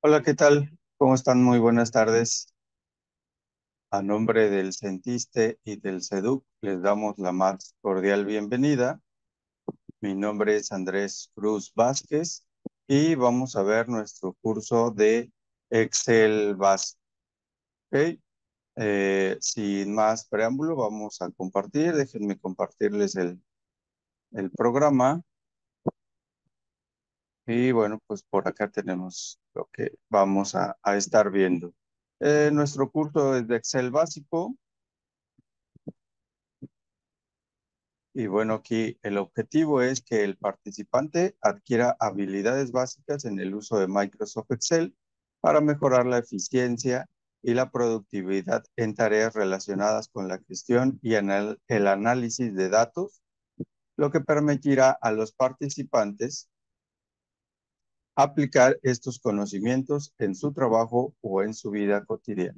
Hola, ¿qué tal? ¿Cómo están? Muy buenas tardes. A nombre del Centiste y del SEDUC, les damos la más cordial bienvenida. Mi nombre es Andrés Cruz Vázquez y vamos a ver nuestro curso de Excel básico. ¿Ok? Sin más preámbulo, vamos a compartir. Déjenme compartirles el programa. Y bueno, pues por acá tenemos lo que vamos a estar viendo. Nuestro curso es de Excel básico. Y bueno, aquí el objetivo es que el participante adquiera habilidades básicas en el uso de Microsoft Excel para mejorar la eficiencia y la productividad en tareas relacionadas con la gestión y el análisis de datos, lo que permitirá a los participantes aplicar estos conocimientos en su trabajo o en su vida cotidiana.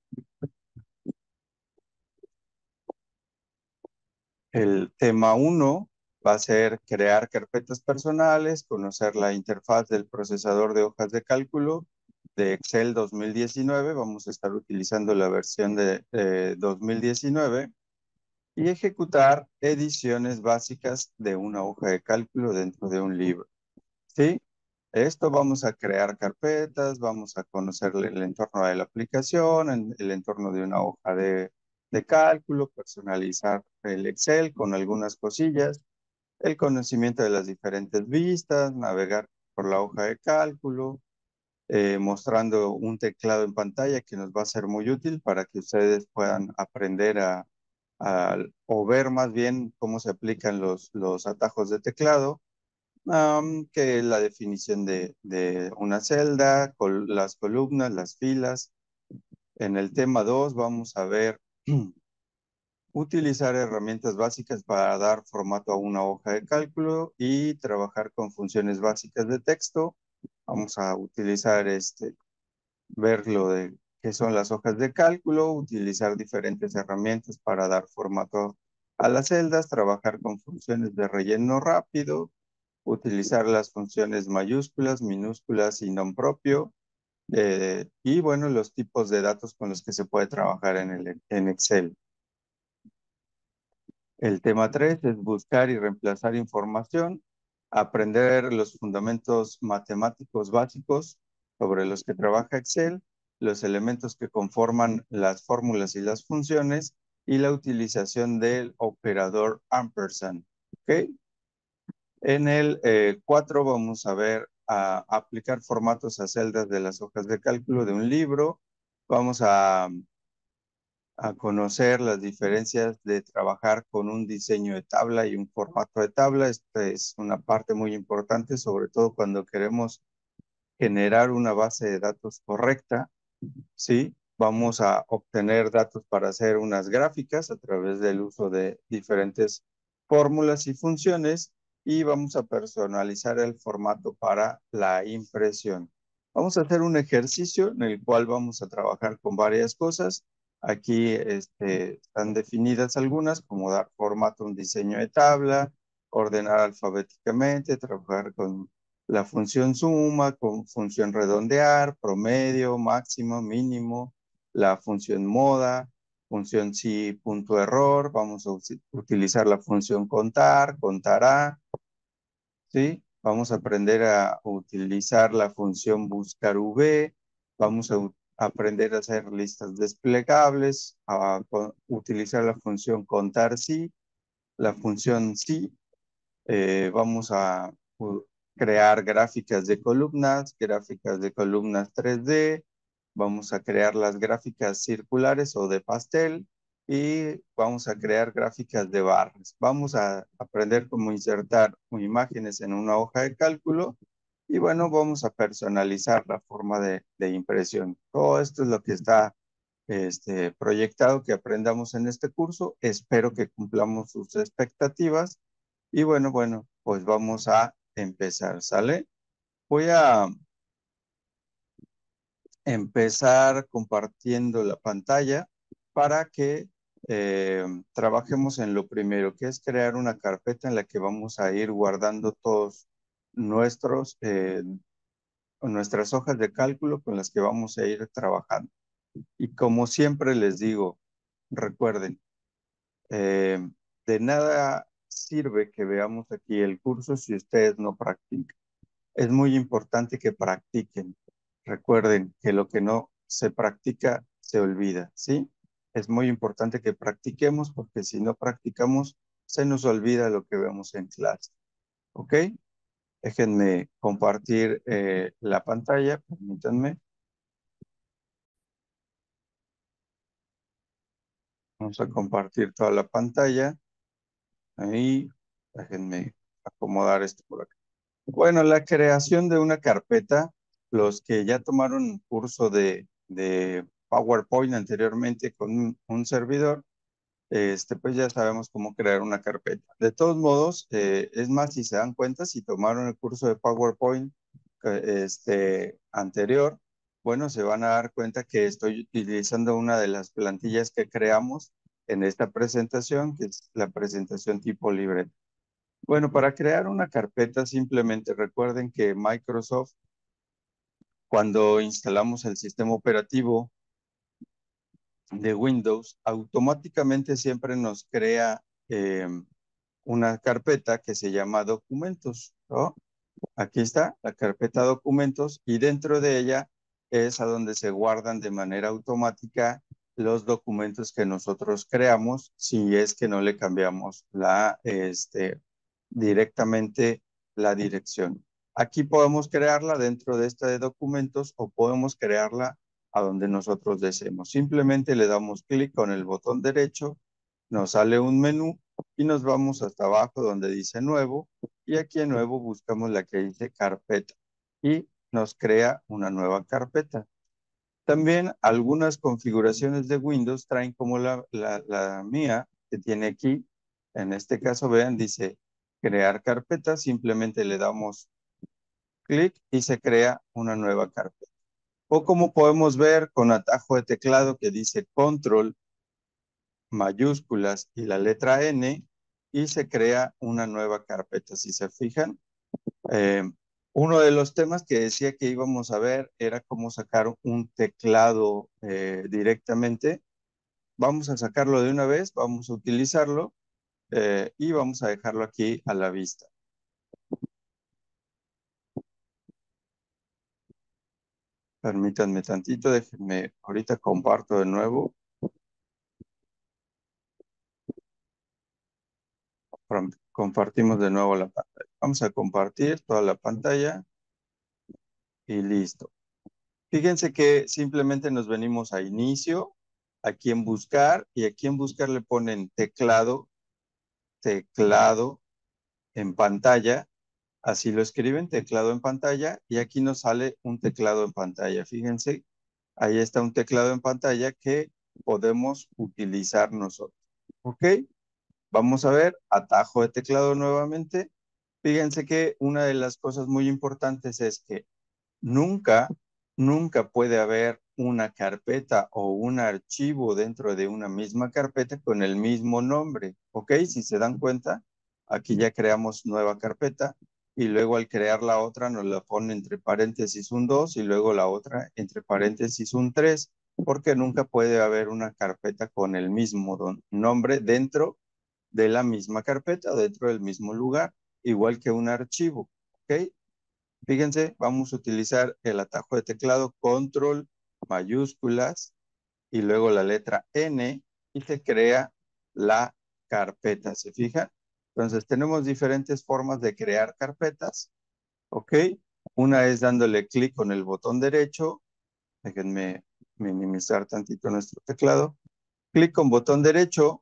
El tema uno va a ser crear carpetas personales, conocer la interfaz del procesador de hojas de cálculo de Excel 2019. Vamos a estar utilizando la versión de 2019 y ejecutar ediciones básicas de una hoja de cálculo dentro de un libro. ¿Sí? Esto vamos a crear carpetas, vamos a conocer el entorno de la aplicación, el entorno de una hoja de cálculo, personalizar el Excel con algunas cosillas, el conocimiento de las diferentes vistas, navegar por la hoja de cálculo, mostrando un teclado en pantalla que nos va a ser muy útil para que ustedes puedan aprender o ver más bien cómo se aplican los atajos de teclado, que la definición de una celda, las columnas, las filas. En el tema 2 vamos a ver utilizar herramientas básicas para dar formato a una hoja de cálculo y trabajar con funciones básicas de texto. Vamos a utilizar ver lo de qué son las hojas de cálculo, utilizar diferentes herramientas para dar formato a las celdas, trabajar con funciones de relleno rápido, utilizar las funciones mayúsculas, minúsculas y non propio, y bueno, los tipos de datos con los que se puede trabajar en Excel. El tema 3 es buscar y reemplazar información, aprender los fundamentos matemáticos básicos sobre los que trabaja Excel, los elementos que conforman las fórmulas y las funciones, y la utilización del operador ampersand. ¿Ok? En el 4 vamos a ver a aplicar formatos a celdas de las hojas de cálculo de un libro. Vamos a conocer las diferencias de trabajar con un diseño de tabla y un formato de tabla. Esta es una parte muy importante, sobre todo cuando queremos generar una base de datos correcta, ¿sí? Vamos a obtener datos para hacer unas gráficas a través del uso de diferentes fórmulas y funciones y vamos a personalizar el formato para la impresión. Vamos a hacer un ejercicio en el cual vamos a trabajar con varias cosas. Aquí están definidas algunas, como dar formato a un diseño de tabla, ordenar alfabéticamente, trabajar con la función suma, con función redondear, promedio, máximo, mínimo, la función moda, función sí, punto error. Vamos a utilizar la función contar, contará, ¿sí? Vamos a aprender a utilizar la función buscar V, vamos a aprender a hacer listas desplegables, a utilizar la función contar sí, la función sí, vamos a crear gráficas de columnas 3D, vamos a crear las gráficas circulares o de pastel y vamos a crear gráficas de barras. Vamos a aprender cómo insertar imágenes en una hoja de cálculo y bueno, vamos a personalizar la forma de impresión. Todo esto es lo que está proyectado que aprendamos en este curso. Espero que cumplamos sus expectativas. Y bueno, pues vamos a empezar, ¿sale? Voy a empezar compartiendo la pantalla para que trabajemos en lo primero, que es crear una carpeta en la que vamos a ir guardando todos nuestros nuestras hojas de cálculo con las que vamos a ir trabajando. Y como siempre les digo, recuerden, eh, de nada sirve que veamos aquí el curso si ustedes no practican. Es muy importante que practiquen. Recuerden que lo que no se practica se olvida, ¿sí? Es muy importante que practiquemos porque si no practicamos se nos olvida lo que vemos en clase. ¿Ok? Déjenme compartir la pantalla, permítanme. Vamos a compartir toda la pantalla. Ahí, déjenme acomodar esto por acá. Bueno, la creación de una carpeta, los que ya tomaron un curso de PowerPoint anteriormente con un servidor, pues ya sabemos cómo crear una carpeta. De todos modos, es más, si se dan cuenta, si tomaron el curso de PowerPoint anterior, bueno, se van a dar cuenta que estoy utilizando una de las plantillas que creamos en esta presentación, que es la presentación tipo libre. Bueno, para crear una carpeta, simplemente recuerden que Microsoft, cuando instalamos el sistema operativo de Windows, automáticamente siempre nos crea una carpeta que se llama documentos, ¿no? Aquí está la carpeta documentos y dentro de ella es a donde se guardan de manera automática los documentos que nosotros creamos si es que no le cambiamos directamente la dirección. Aquí podemos crearla dentro de esta de documentos o podemos crearla a donde nosotros deseemos. Simplemente le damos clic con el botón derecho, nos sale un menú y nos vamos hasta abajo donde dice nuevo y aquí en nuevo buscamos la que dice carpeta y nos crea una nueva carpeta. También algunas configuraciones de Windows traen como la mía que tiene aquí. En este caso, vean, dice crear carpeta. Simplemente le damos clic y se crea una nueva carpeta. O como podemos ver con atajo de teclado que dice control, mayúsculas y la letra N y se crea una nueva carpeta. Si se fijan, eh, uno de los temas que decía que íbamos a ver era cómo sacar un teclado directamente. Vamos a sacarlo de una vez, vamos a utilizarlo y vamos a dejarlo aquí a la vista. Permítanme tantito, déjenme, ahorita comparto de nuevo. Compartimos de nuevo la pantalla. Vamos a compartir toda la pantalla y listo. Fíjense que simplemente nos venimos a inicio, aquí en buscar y aquí en buscar le ponen teclado, teclado en pantalla. Así lo escriben, teclado en pantalla, y aquí nos sale un teclado en pantalla. Fíjense, ahí está un teclado en pantalla que podemos utilizar nosotros. ¿Ok? Vamos a ver, atajo de teclado nuevamente. Fíjense que una de las cosas muy importantes es que nunca, nunca puede haber una carpeta o un archivo dentro de una misma carpeta con el mismo nombre. ¿Ok? Si se dan cuenta, aquí ya creamos nueva carpeta y luego al crear la otra nos la pone entre paréntesis un 2 y luego la otra entre paréntesis un 3 porque nunca puede haber una carpeta con el mismo nombre dentro de la misma carpeta o dentro del mismo lugar, igual que un archivo. ¿Ok? Fíjense, vamos a utilizar el atajo de teclado control mayúsculas y luego la letra N y se crea la carpeta. ¿Se fijan? Entonces tenemos diferentes formas de crear carpetas. ¿Ok? Una es dándole clic con el botón derecho. Déjenme minimizar tantito nuestro teclado. Clic con botón derecho.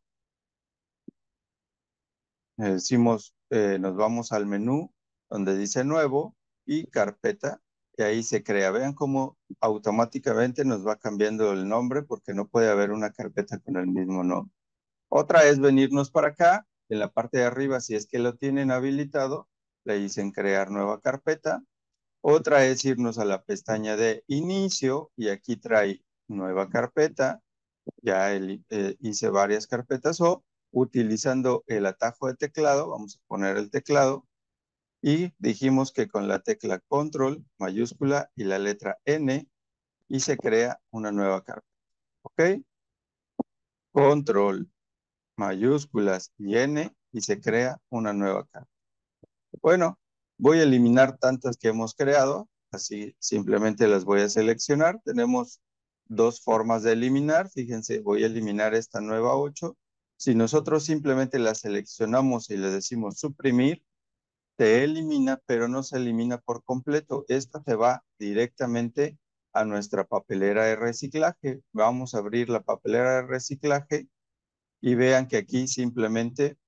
Decimos, nos vamos al menú donde dice nuevo y carpeta y ahí se crea. Vean cómo automáticamente nos va cambiando el nombre porque no puede haber una carpeta con el mismo nombre. Otra es venirnos para acá, en la parte de arriba, si es que lo tienen habilitado, le dicen crear nueva carpeta. Otra es irnos a la pestaña de inicio y aquí trae nueva carpeta. Ya hice varias carpetas o utilizando el atajo de teclado, vamos a poner el teclado y dijimos que con la tecla control mayúscula y la letra N y se crea una nueva carpeta. ¿Ok? Control mayúsculas y N y se crea una nueva carpeta. Bueno, voy a eliminar tantas que hemos creado, así simplemente las voy a seleccionar. Tenemos dos formas de eliminar. Fíjense, voy a eliminar esta nueva 8. Si nosotros simplemente la seleccionamos y le decimos suprimir, se elimina, pero no se elimina por completo. Esta se va directamente a nuestra papelera de reciclaje. Vamos a abrir la papelera de reciclaje y vean que aquí simplemente,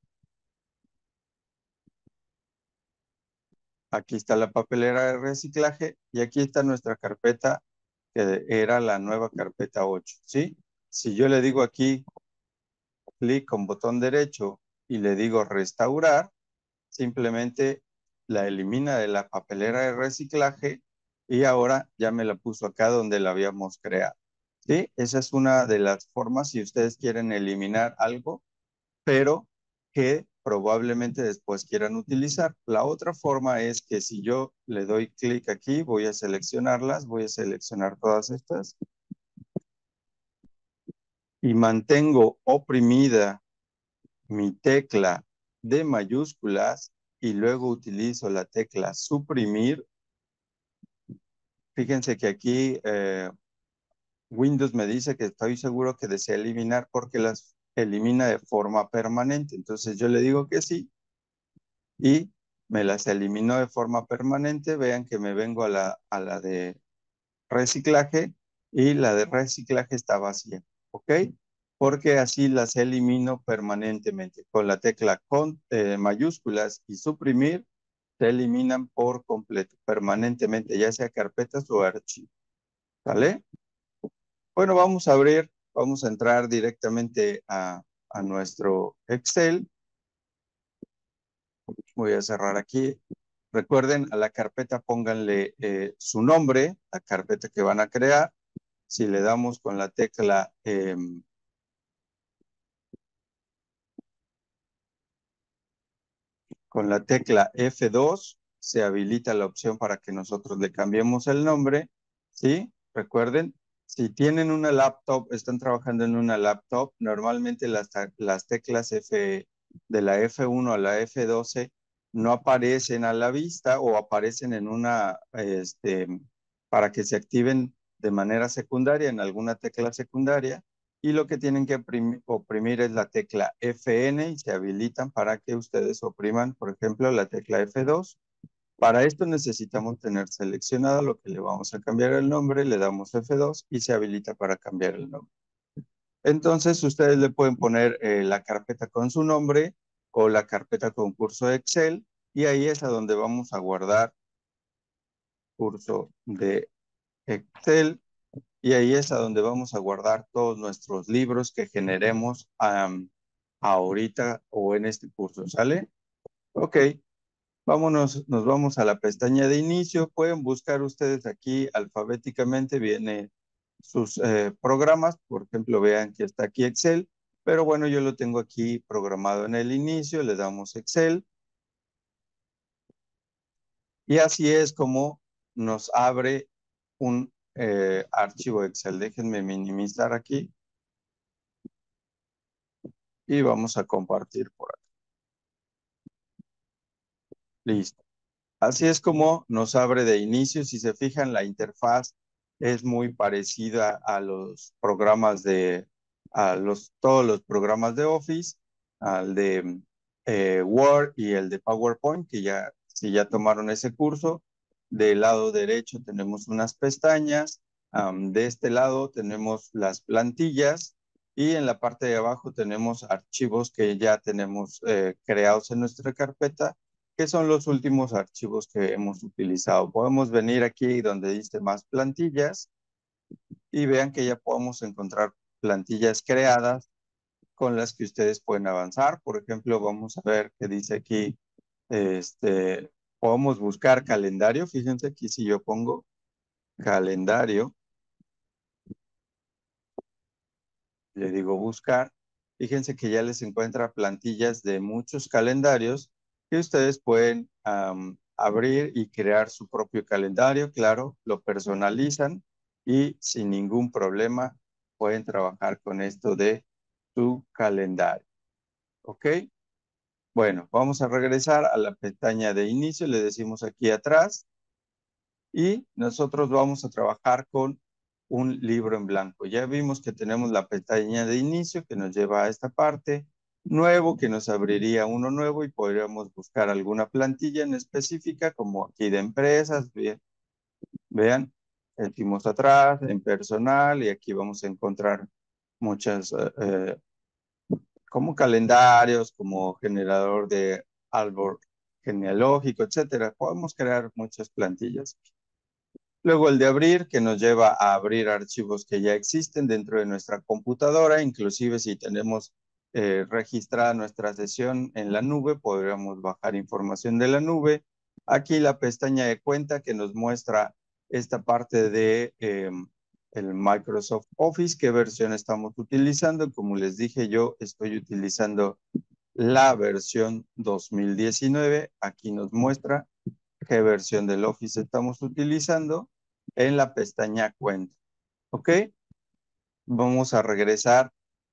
aquí está la papelera de reciclaje y aquí está nuestra carpeta que era la nueva carpeta 8, ¿sí? Si yo le digo aquí, clic con botón derecho y le digo restaurar, simplemente la elimina de la papelera de reciclaje y ahora ya me la puso acá donde la habíamos creado. ¿Sí? Esa es una de las formas si ustedes quieren eliminar algo, pero que probablemente después quieran utilizar. La otra forma es que si yo le doy clic aquí, voy a seleccionarlas, voy a seleccionar todas estas y mantengo oprimida mi tecla de mayúsculas y luego utilizo la tecla suprimir. Fíjense que aquí Windows me dice que estoy seguro que desea eliminar porque las elimina de forma permanente. Entonces yo le digo que sí y me las eliminó de forma permanente. Vean que me vengo a la de reciclaje y la de reciclaje está vacía. ¿Ok? Porque así las elimino permanentemente. Con la tecla con mayúsculas y suprimir, se eliminan por completo, permanentemente, ya sea carpetas o archivos. ¿Vale? Bueno, vamos a entrar directamente a nuestro Excel. Voy a cerrar aquí. Recuerden, a la carpeta pónganle su nombre, la carpeta que van a crear. Si le damos con la tecla con la tecla F2 se habilita la opción para que nosotros le cambiemos el nombre, ¿sí? Recuerden, si tienen una laptop, están trabajando en una laptop, normalmente las teclas F de la F1 a la F12 no aparecen a la vista o aparecen en una, para que se activen de manera secundaria en alguna tecla secundaria y lo que tienen que oprimir es la tecla Fn y se habilitan para que ustedes opriman, por ejemplo, la tecla F2. Para esto necesitamos tener seleccionado lo que le vamos a cambiar el nombre, le damos F2 y se habilita para cambiar el nombre. Entonces, ustedes le pueden poner la carpeta con su nombre o la carpeta con curso Excel y ahí es a donde vamos a guardar curso de Excel. Y ahí es a donde vamos a guardar todos nuestros libros que generemos ahorita o en este curso, ¿sale? Ok, nos vamos a la pestaña de inicio. Pueden buscar ustedes aquí alfabéticamente, viene sus programas. Por ejemplo, vean que está aquí Excel, pero bueno, yo lo tengo aquí programado en el inicio. Le damos Excel y así es como nos abre un archivo Excel. Déjenme minimizar aquí y vamos a compartir por aquí. Listo. Así es como nos abre de inicio. Si se fijan, la interfaz es muy parecida a los programas todos los programas de Office, al de Word y el de PowerPoint, que ya, si ya tomaron ese curso. Del lado derecho tenemos unas pestañas. De este lado tenemos las plantillas y en la parte de abajo tenemos archivos que ya tenemos creados en nuestra carpeta, que son los últimos archivos que hemos utilizado. Podemos venir aquí donde dice más plantillas y vean que ya podemos encontrar plantillas creadas con las que ustedes pueden avanzar. Por ejemplo, vamos a ver que dice aquí, podemos buscar calendario. Fíjense aquí si yo pongo calendario, le digo buscar, fíjense que ya les encuentra plantillas de muchos calendarios que ustedes pueden abrir y crear su propio calendario, claro, lo personalizan y sin ningún problema pueden trabajar con esto de su calendario. ¿Ok? Bueno, vamos a regresar a la pestaña de inicio, le decimos aquí atrás y nosotros vamos a trabajar con un libro en blanco. Ya vimos que tenemos la pestaña de inicio que nos lleva a esta parte, nuevo que nos abriría uno nuevo y podríamos buscar alguna plantilla en específica como aquí de empresas. Bien, vean, decimos atrás en personal y aquí vamos a encontrar muchas como calendarios, como generador de árbol genealógico, etcétera. Podemos crear muchas plantillas. Luego el de abrir, que nos lleva a abrir archivos que ya existen dentro de nuestra computadora, inclusive si tenemos registrada nuestra sesión en la nube, podríamos bajar información de la nube. Aquí la pestaña de cuenta que nos muestra esta parte de el Microsoft Office, qué versión estamos utilizando. Como les dije, yo estoy utilizando la versión 2019. Aquí nos muestra qué versión del Office estamos utilizando en la pestaña cuenta. ¿Ok? Vamos a regresar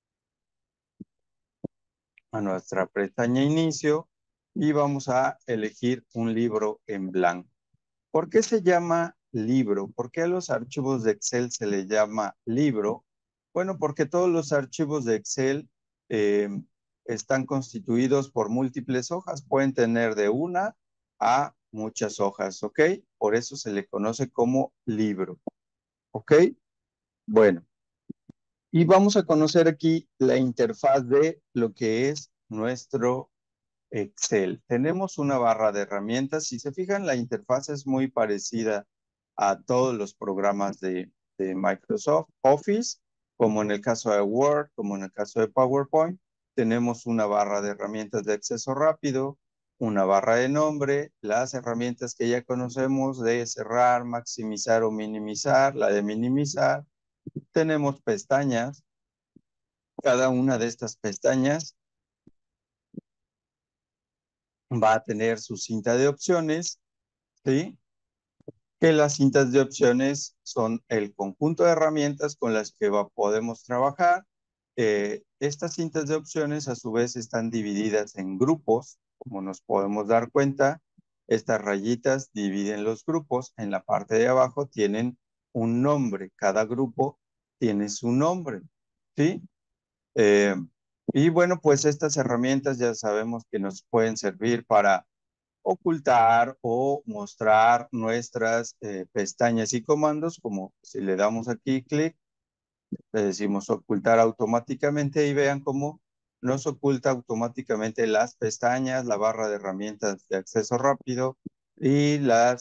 a nuestra pestaña inicio y vamos a elegir un libro en blanco. ¿Por qué se llama libro? ¿Por qué a los archivos de Excel se le llama libro? Bueno, porque todos los archivos de Excel eh, están constituidos por múltiples hojas. Pueden tener de una a muchas hojas, ¿ok? Por eso se le conoce como libro, ¿ok? Bueno, y vamos a conocer aquí la interfaz de lo que es nuestro Excel. Tenemos una barra de herramientas. Si se fijan, la interfaz es muy parecida a todos los programas de Microsoft Office, como en el caso de Word, como en el caso de PowerPoint. Tenemos una barra de herramientas de acceso rápido, una barra de nombre, las herramientas que ya conocemos de cerrar, maximizar o minimizar, la de minimizar. Tenemos pestañas. Cada una de estas pestañas va a tener su cinta de opciones, ¿sí? Que las cintas de opciones son el conjunto de herramientas con las que podemos trabajar. Estas cintas de opciones a su vez están divididas en grupos, como nos podemos dar cuenta. Estas rayitas dividen los grupos. En la parte de abajo tienen un nombre. Cada grupo tiene su nombre, ¿sí? Eh, y bueno, pues estas herramientas ya sabemos que nos pueden servir para ocultar o mostrar nuestras pestañas y comandos, como si le damos aquí clic, le decimos ocultar automáticamente y vean cómo nos oculta automáticamente las pestañas, la barra de herramientas de acceso rápido y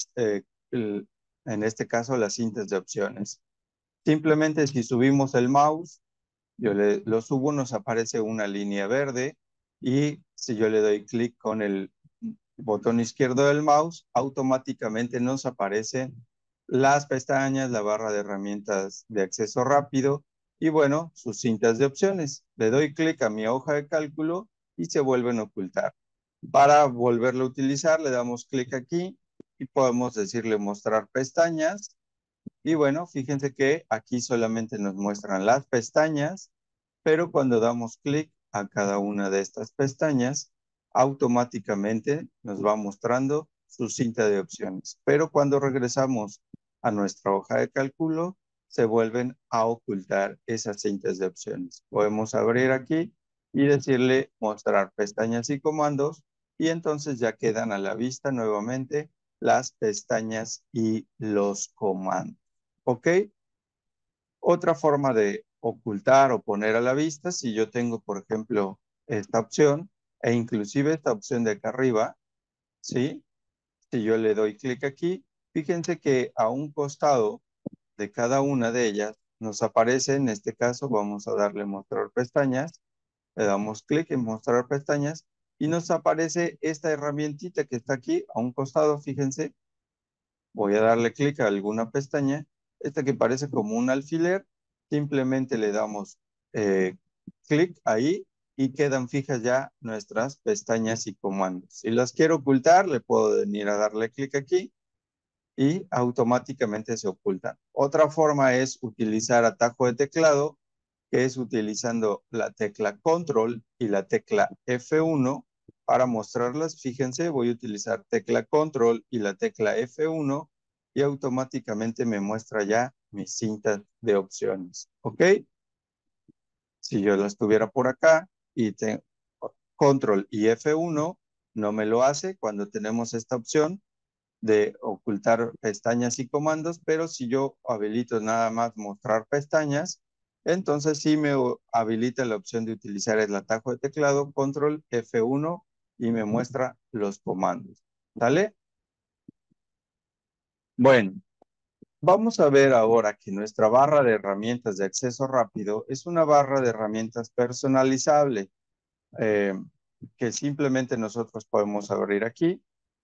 en este caso, las cintas de opciones. Simplemente si subimos el mouse, lo subo, nos aparece una línea verde y si yo le doy clic con el botón izquierdo del mouse, automáticamente nos aparecen las pestañas, la barra de herramientas de acceso rápido y bueno, sus cintas de opciones. Le doy clic a mi hoja de cálculo y se vuelven a ocultar. Para volverlo a utilizar, le damos clic aquí y podemos decirle mostrar pestañas. Y bueno, fíjense que aquí solamente nos muestran las pestañas, pero cuando damos clic a cada una de estas pestañas, automáticamente nos va mostrando su cinta de opciones. Pero cuando regresamos a nuestra hoja de cálculo, se vuelven a ocultar esas cintas de opciones. Podemos abrir aquí y decirle mostrar pestañas y comandos y entonces ya quedan a la vista nuevamente las pestañas y los comandos. ¿Ok? Otra forma de ocultar o poner a la vista, si yo tengo, por ejemplo, esta opción e inclusive esta opción de acá arriba, ¿sí? Si yo le doy clic aquí, fíjense que a un costado de cada una de ellas nos aparece, en este caso vamos a darle mostrar pestañas, le damos clic en mostrar pestañas y nos aparece esta herramientita que está aquí a un costado, fíjense, voy a darle clic a alguna pestaña, esta que parece como un alfiler, simplemente le damos clic ahí y quedan fijas ya nuestras pestañas y comandos. Si las quiero ocultar, le puedo venir a darle clic aquí y automáticamente se ocultan. Otra forma es utilizar atajo de teclado, que es utilizando la tecla Control y la tecla F1 para mostrarlas. Fíjense, voy a utilizar tecla Control y la tecla F1 y automáticamente me muestra ya mis cintas de opciones. ¿Ok? Si yo las tuviera por acá y tengo Control y F1, no me lo hace cuando tenemos esta opción de ocultar pestañas y comandos, pero si yo habilito nada más mostrar pestañas, entonces sí me habilita la opción de utilizar el atajo de teclado, control F1 y me muestra los comandos. ¿Sale? Bueno, vamos a ver ahora que nuestra barra de herramientas de acceso rápido es una barra de herramientas personalizable eh, que simplemente nosotros podemos abrir aquí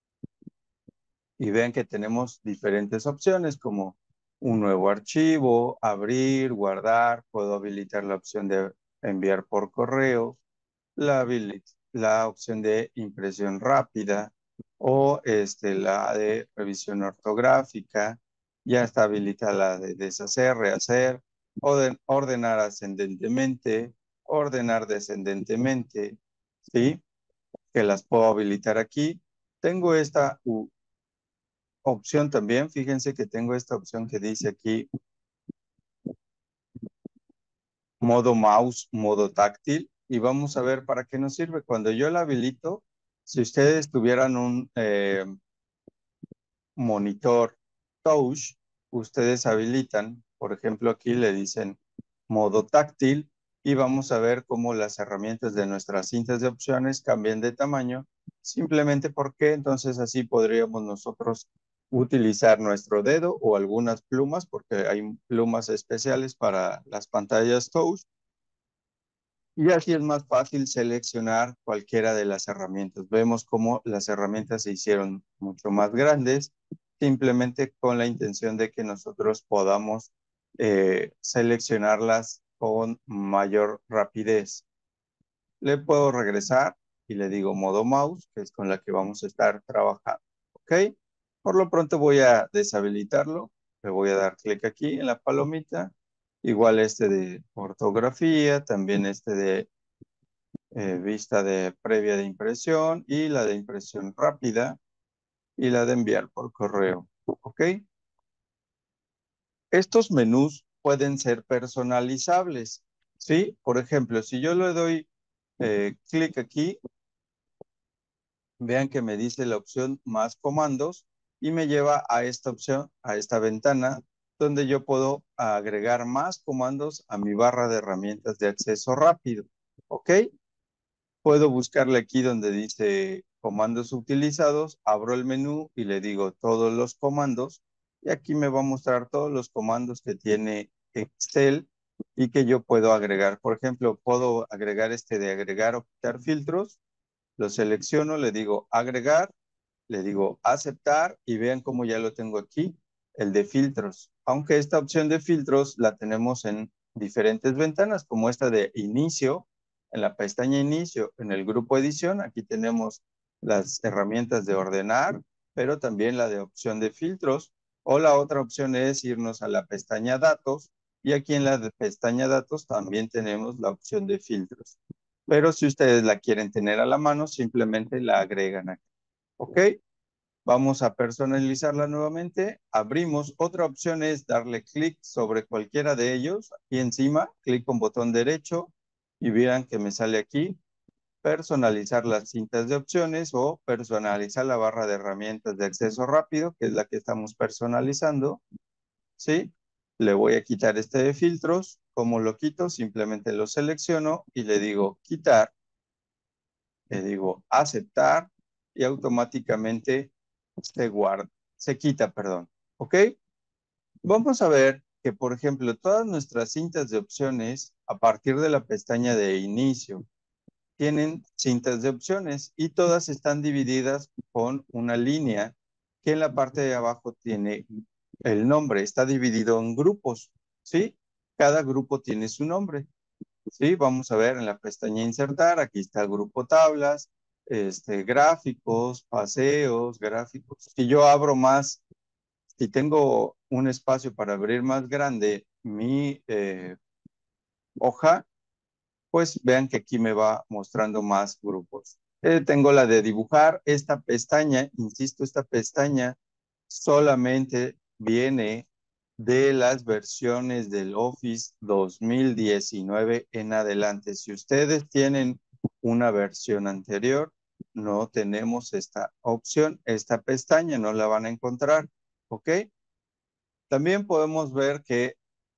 y vean que tenemos diferentes opciones como un nuevo archivo, abrir, guardar, puedo habilitar la opción de enviar por correo, la opción de impresión rápida o la de revisión ortográfica, ya está habilitada la de deshacer, rehacer, ordenar ascendentemente, ordenar descendentemente, ¿sí? Que las puedo habilitar aquí. Tengo esta opción también, fíjense que tengo esta opción que dice aquí modo mouse, modo táctil, y vamos a ver para qué nos sirve. Cuando yo la habilito, si ustedes tuvieran un monitor touch, ustedes habilitan, por ejemplo, aquí le dicen modo táctil y vamos a ver cómo las herramientas de nuestras cintas de opciones cambian de tamaño, simplemente porque entonces así podríamos nosotros utilizar nuestro dedo o algunas plumas, porque hay plumas especiales para las pantallas touch, y así es más fácil seleccionar cualquiera de las herramientas. Vemos cómo las herramientas se hicieron mucho más grandes, simplemente con la intención de que nosotros podamos seleccionarlas con mayor rapidez. Le puedo regresar y le digo modo mouse, que es con la que vamos a estar trabajando. ¿Ok? Por lo pronto voy a deshabilitarlo. Le voy a dar clic aquí en la palomita. Igual este de ortografía, también este de vista de previa de impresión y la de impresión rápida y la de enviar por correo. ¿Ok? Estos menús pueden ser personalizables. ¿Sí? Por ejemplo, si yo le doy clic aquí, vean que me dice la opción más comandos y me lleva a esta opción, a esta ventana, donde yo puedo agregar más comandos a mi barra de herramientas de acceso rápido. ¿Ok? Puedo buscarle aquí donde dice comandos utilizados, abro el menú y le digo todos los comandos y aquí me va a mostrar todos los comandos que tiene Excel y que yo puedo agregar. Por ejemplo, puedo agregar este de agregar o quitar filtros, lo selecciono, le digo agregar, le digo aceptar y vean cómo ya lo tengo aquí, el de filtros. Aunque esta opción de filtros la tenemos en diferentes ventanas, como esta de inicio, en la pestaña inicio, en el grupo edición, aquí tenemos las herramientas de ordenar, pero también la de opción de filtros. O la otra opción es irnos a la pestaña datos y aquí en la de pestaña datos también tenemos la opción de filtros. Pero si ustedes la quieren tener a la mano, simplemente la agregan aquí. ¿Ok? Vamos a personalizarla nuevamente. Abrimos. Otra opción es darle clic sobre cualquiera de ellos. Aquí encima, clic con botón derecho y verán que me sale aquí personalizar las cintas de opciones o personalizar la barra de herramientas de acceso rápido, que es la que estamos personalizando. ¿Sí? Le voy a quitar este de filtros. ¿Cómo lo quito? Simplemente lo selecciono y le digo quitar. Le digo aceptar y automáticamente se guarda, se quita, perdón. ¿Ok? Vamos a ver que, por ejemplo, todas nuestras cintas de opciones, a partir de la pestaña de inicio, tienen cintas de opciones y todas están divididas con una línea que en la parte de abajo tiene el nombre. Está dividido en grupos, ¿sí? Cada grupo tiene su nombre. ¿sí? Vamos a ver en la pestaña insertar, aquí está el grupo tablas, gráficos, paseos, gráficos. Si yo abro más, si tengo un espacio para abrir más grande mi hoja, pues vean que aquí me va mostrando más grupos. Tengo la de dibujar. Esta pestaña, insisto, esta pestaña solamente viene de las versiones del Office 2019 en adelante. Si ustedes tienen una versión anterior, no tenemos esta opción, esta pestaña no la van a encontrar, ¿ok? También podemos ver que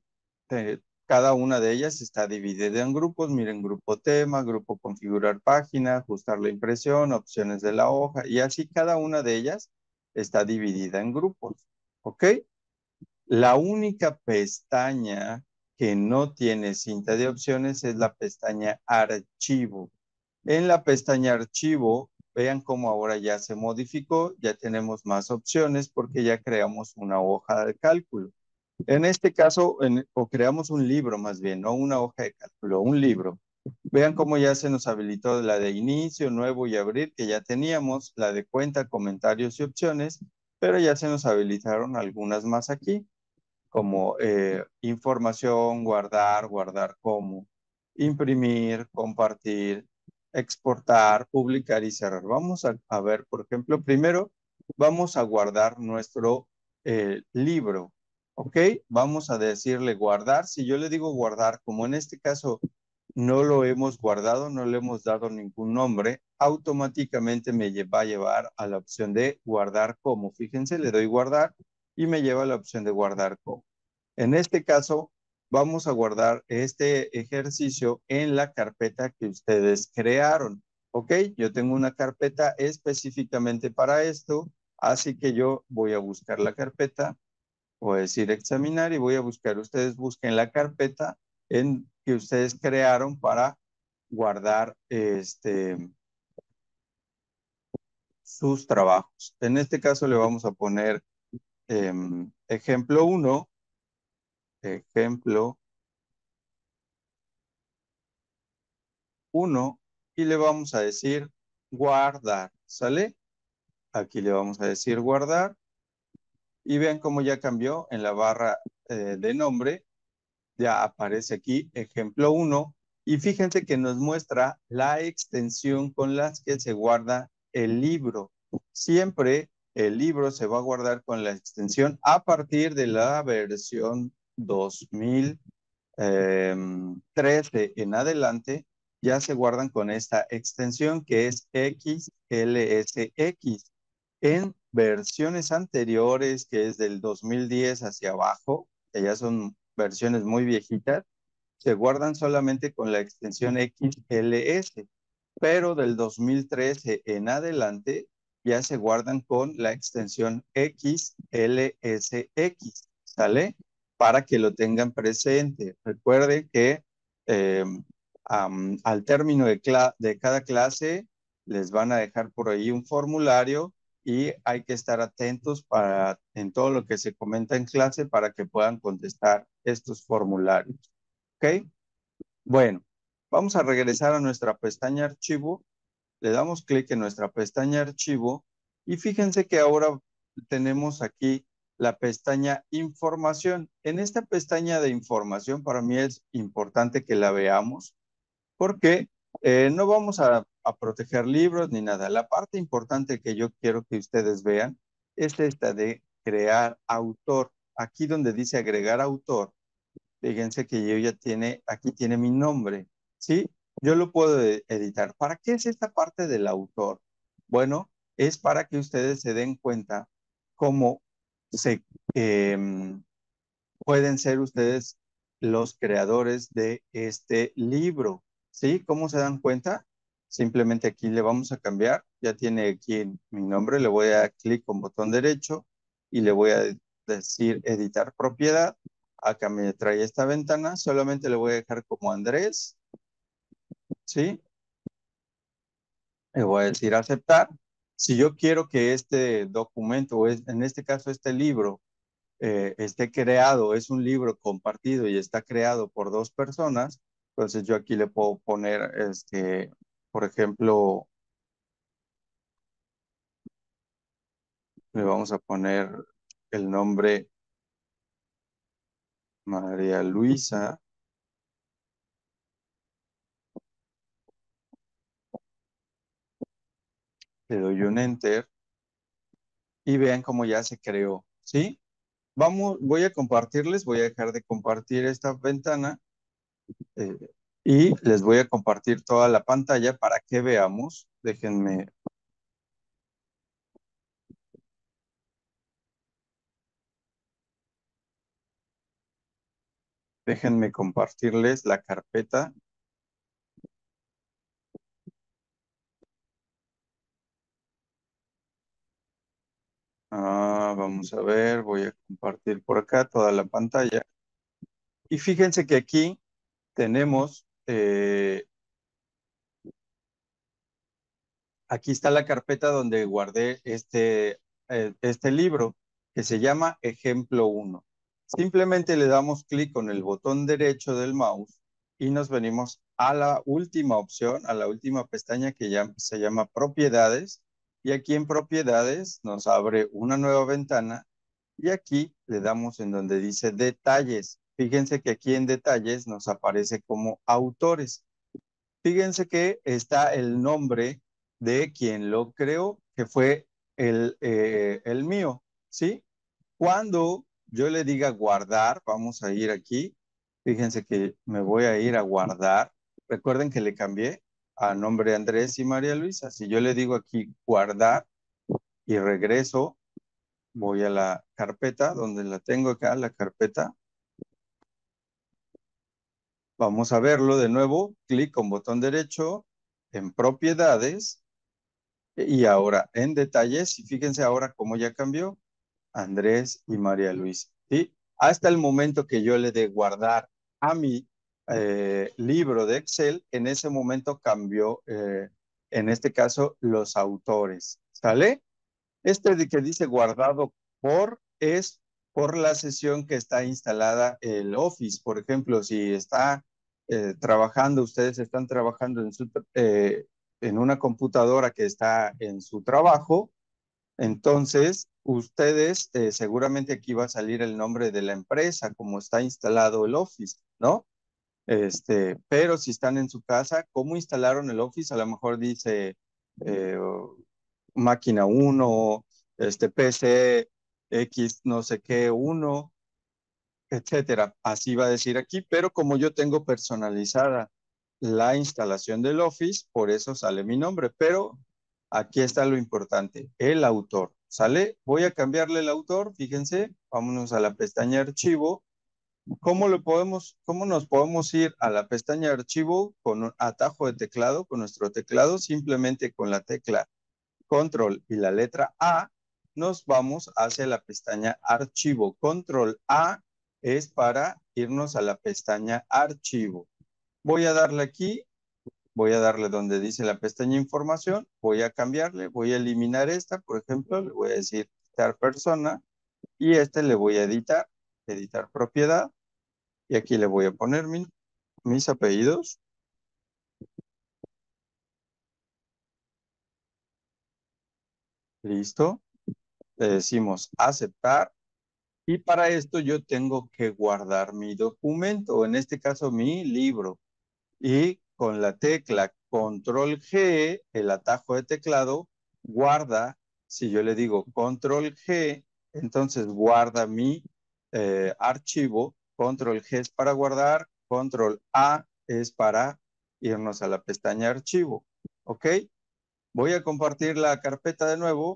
cada una de ellas está dividida en grupos. Miren, grupo tema, grupo configurar página, ajustar la impresión, opciones de la hoja, y así cada una de ellas está dividida en grupos. ¿Ok? La única pestaña que no tiene cinta de opciones es la pestaña archivo. En la pestaña archivo, vean cómo ahora ya se modificó, ya tenemos más opciones porque ya creamos una hoja de cálculo. En este caso, o creamos un libro más bien, no una hoja de cálculo, un libro. Vean cómo ya se nos habilitó la de inicio, nuevo y abrir, que ya teníamos, la de cuenta, comentarios y opciones, pero ya se nos habilitaron algunas más aquí, como información, guardar, guardar como, imprimir, compartir, exportar, publicar y cerrar. Vamos a ver, por ejemplo, primero vamos a guardar nuestro libro, ¿ok? Vamos a decirle guardar. Si yo le digo guardar, como en este caso no lo hemos guardado, no le hemos dado ningún nombre, automáticamente me va a llevar a la opción de guardar como. Fíjense, le doy guardar y me lleva a la opción de guardar como. En este caso, vamos a guardar este ejercicio en la carpeta que ustedes crearon. ¿Ok? Yo tengo una carpeta específicamente para esto, así que yo voy a buscar la carpeta, voy a decir examinar y voy a buscar, ustedes busquen la carpeta que ustedes crearon para guardar sus trabajos. En este caso le vamos a poner ejemplo 1, ejemplo uno y le vamos a decir guardar, ¿sale? Aquí le vamos a decir guardar y vean cómo ya cambió en la barra de nombre, ya aparece aquí ejemplo uno y fíjense que nos muestra la extensión con las que se guarda el libro. Siempre el libro se va a guardar con la extensión a partir de la versión 2013 en adelante, ya se guardan con esta extensión que es XLSX. En versiones anteriores, que es del 2010 hacia abajo, que ya son versiones muy viejitas, se guardan solamente con la extensión XLS, pero del 2013 en adelante ya se guardan con la extensión XLSX, ¿sale? Para que lo tengan presente. Recuerde que eh, al término de cada clase les van a dejar por ahí un formulario y hay que estar atentos en todo lo que se comenta en clase para que puedan contestar estos formularios. ¿Ok? Bueno, vamos a regresar a nuestra pestaña archivo. Le damos clic en nuestra pestaña archivo y fíjense que ahora tenemos aquí la pestaña información. En esta pestaña de información para mí es importante que la veamos porque no vamos a proteger libros ni nada. La parte importante que yo quiero que ustedes vean es esta de crear autor. Aquí donde dice agregar autor, fíjense que yo ya aquí tiene mi nombre, ¿sí? Yo lo puedo editar. ¿Para qué es esta parte del autor? Bueno, es para que ustedes se den cuenta cómo se, em, pueden ser ustedes los creadores de este libro, ¿sí? ¿Cómo se dan cuenta? Simplemente aquí le vamos a cambiar, ya tiene aquí mi nombre, le voy a dar clic con botón derecho y le voy a decir editar propiedad. Acá me trae esta ventana, solamente le voy a dejar como Andrés, ¿sí? Le voy a decir aceptar. Si yo quiero que este documento, o en este caso este libro, esté creado, es un libro compartido y está creado por dos personas, Entonces yo aquí le puedo poner, por ejemplo, le vamos a poner el nombre María Luisa. Le doy un enter y vean cómo ya se creó, ¿sí? Voy a compartirles, voy a dejar de compartir esta ventana eh, y les voy a compartir toda la pantalla para que veamos. Déjenme compartirles la carpeta. Vamos a ver, voy a compartir por acá toda la pantalla. Y fíjense que aquí tenemos, aquí está la carpeta donde guardé este libro que se llama Ejemplo 1. Simplemente le damos clic con el botón derecho del mouse y nos venimos a la última opción, a la última pestaña que ya se llama Propiedades. Y aquí en Propiedades nos abre una nueva ventana y aquí le damos en donde dice Detalles. Fíjense que aquí en Detalles nos aparece como autores. Fíjense que está el nombre de quien lo creó, que fue el mío, ¿sí? Cuando yo le diga guardar, vamos a ir aquí. Fíjense que me voy a ir a guardar. Recuerden que le cambié a nombre Andrés y María Luisa. Si yo le digo aquí guardar y regreso, voy a la carpeta, donde la tengo acá, la carpeta. Vamos a verlo de nuevo. Clic con botón derecho en propiedades. Y ahora en detalles, y fíjense ahora cómo ya cambió Andrés y María Luisa, ¿sí? Hasta el momento que yo le dé guardar a mi libro de Excel, en ese momento cambió, en este caso, los autores, ¿sale? Este de que dice guardado por es por la sesión que está instalada el Office. Por ejemplo, si está trabajando, ustedes están trabajando en una computadora que está en su trabajo, entonces ustedes seguramente aquí va a salir el nombre de la empresa, como está instalado el Office, ¿no? Pero si están en su casa, ¿cómo instalaron el Office? A lo mejor dice eh, máquina uno, PC X no sé qué uno, etcétera. Así va a decir aquí, pero como yo tengo personalizada la instalación del Office, por eso sale mi nombre. Pero aquí está lo importante, el autor. ¿Sale? Voy a cambiarle el autor, fíjense, vámonos a la pestaña archivo. ¿Cómo nos podemos ir a la pestaña archivo con un atajo de teclado, con nuestro teclado? Simplemente con la tecla Control y la letra A, nos vamos hacia la pestaña Archivo. Control A es para irnos a la pestaña Archivo. Voy a darle aquí, voy a darle donde dice la pestaña Información, voy a cambiarle, voy a eliminar esta, por ejemplo, le voy a decir quitar persona y le voy a editar propiedad y aquí le voy a poner mis apellidos. Listo. Le decimos aceptar. Y para esto yo tengo que guardar mi documento, en este caso mi libro. Y con la tecla Control G, el atajo de teclado, guarda, si yo le digo Control G, entonces guarda mi archivo. Control G es para guardar, Control A es para irnos a la pestaña Archivo. ¿Ok? Voy a compartir la carpeta de nuevo.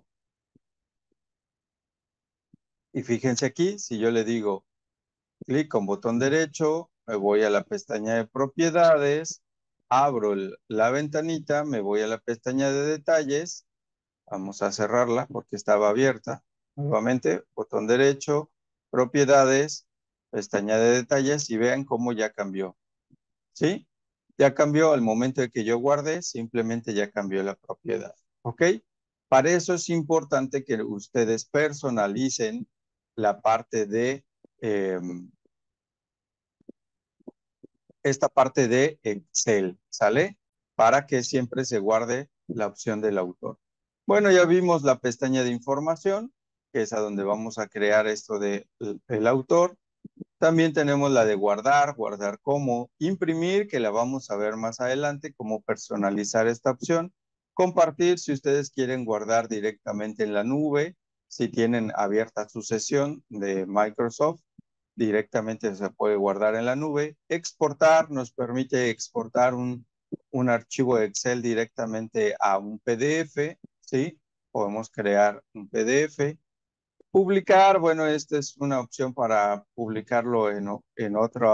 Y fíjense aquí, si yo le digo clic con botón derecho, me voy a la pestaña de propiedades, abro la ventanita, me voy a la pestaña de detalles, vamos a cerrarla porque estaba abierta. Nuevamente, botón derecho, propiedades, pestaña de detalles y vean cómo ya cambió. ¿Sí? Ya cambió al momento de que yo guarde, simplemente ya cambió la propiedad. ¿Ok? Para eso es importante que ustedes personalicen la parte de esta parte de Excel, ¿sale? Para que siempre se guarde la opción del autor. Bueno, ya vimos la pestaña de información, que es a donde vamos a crear esto de el autor. También tenemos la de guardar, guardar como, imprimir, que la vamos a ver más adelante, cómo personalizar esta opción. Compartir, si ustedes quieren guardar directamente en la nube, si tienen abierta su sesión de Microsoft, directamente se puede guardar en la nube. Exportar nos permite exportar un archivo de Excel directamente a un PDF, ¿sí? Podemos crear un PDF. Publicar, bueno, esta es una opción para publicarlo en otro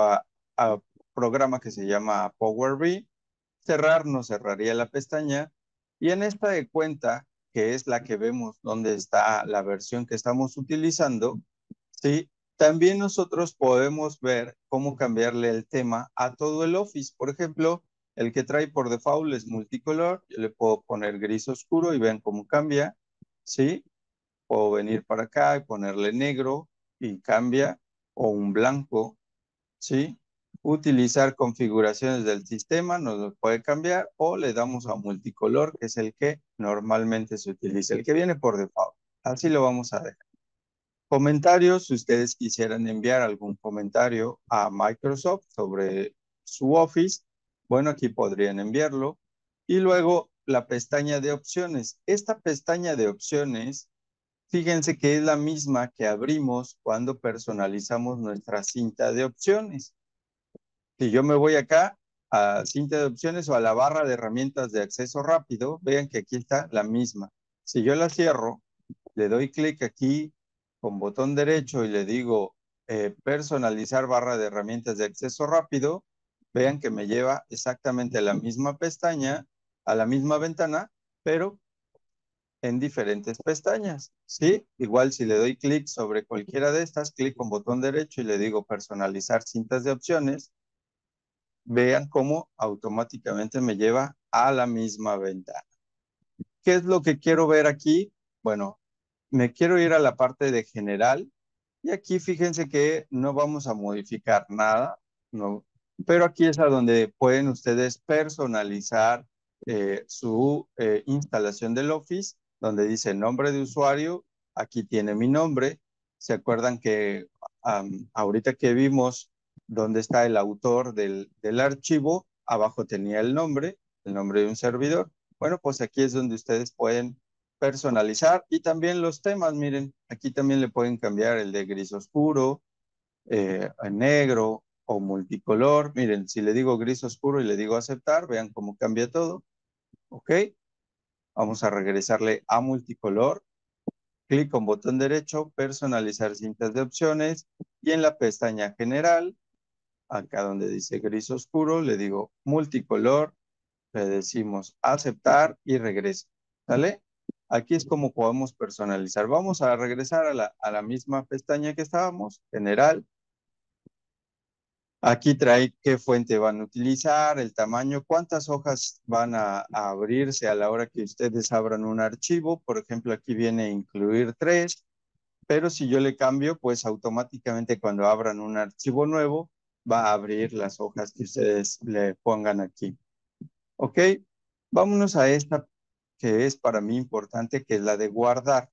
programa que se llama Power BI. Cerrar nos cerraría la pestaña. Y en esta de cuenta, que es la que vemos donde está la versión que estamos utilizando, ¿sí? También nosotros podemos ver cómo cambiarle el tema a todo el Office. Por ejemplo, el que trae por default es multicolor. Yo le puedo poner gris oscuro y ven cómo cambia, ¿sí? Puedo venir para acá y ponerle negro y cambia, o un blanco, ¿sí? Utilizar configuraciones del sistema, nos lo puede cambiar, o le damos a multicolor, que es el que normalmente se utiliza, el que viene por default. Así lo vamos a dejar. Comentarios, si ustedes quisieran enviar algún comentario a Microsoft sobre su Office, bueno, aquí podrían enviarlo. Y luego la pestaña de opciones. Esta pestaña de opciones, fíjense que es la misma que abrimos cuando personalizamos nuestra cinta de opciones. Si yo me voy acá a cinta de opciones o a la barra de herramientas de acceso rápido, vean que aquí está la misma. Si yo la cierro, le doy clic aquí con botón derecho y le digo personalizar barra de herramientas de acceso rápido, vean que me lleva exactamente a la misma pestaña, a la misma ventana, pero en diferentes pestañas, ¿sí? Igual si le doy clic sobre cualquiera de estas, clic con botón derecho y le digo personalizar cintas de opciones, vean cómo automáticamente me lleva a la misma ventana. ¿Qué es lo que quiero ver aquí? Bueno, me quiero ir a la parte de general y aquí fíjense que no vamos a modificar nada, no, pero aquí es a donde pueden ustedes personalizar su instalación del Office, donde dice nombre de usuario, aquí tiene mi nombre. ¿Se acuerdan que ahorita que vimos dónde está el autor del archivo? Abajo tenía el nombre de un servidor. Bueno, pues aquí es donde ustedes pueden personalizar y también los temas, miren, aquí también le pueden cambiar el de gris oscuro, negro o multicolor. Miren, si le digo gris oscuro y le digo aceptar, vean cómo cambia todo. Ok, vamos a regresarle a multicolor. Clic con botón derecho, personalizar cintas de opciones y en la pestaña general, acá donde dice gris oscuro, le digo multicolor, le decimos aceptar y regresa. ¿Sale? Aquí es como podemos personalizar. Vamos a regresar a la misma pestaña que estábamos, general. Aquí trae qué fuente van a utilizar, el tamaño, cuántas hojas van a abrirse a la hora que ustedes abran un archivo. Por ejemplo, aquí viene incluir 3, pero si yo le cambio, pues automáticamente cuando abran un archivo nuevo, va a abrir las hojas que ustedes le pongan aquí. ¿Ok? Vámonos a esta que es para mí importante, que es la de guardar.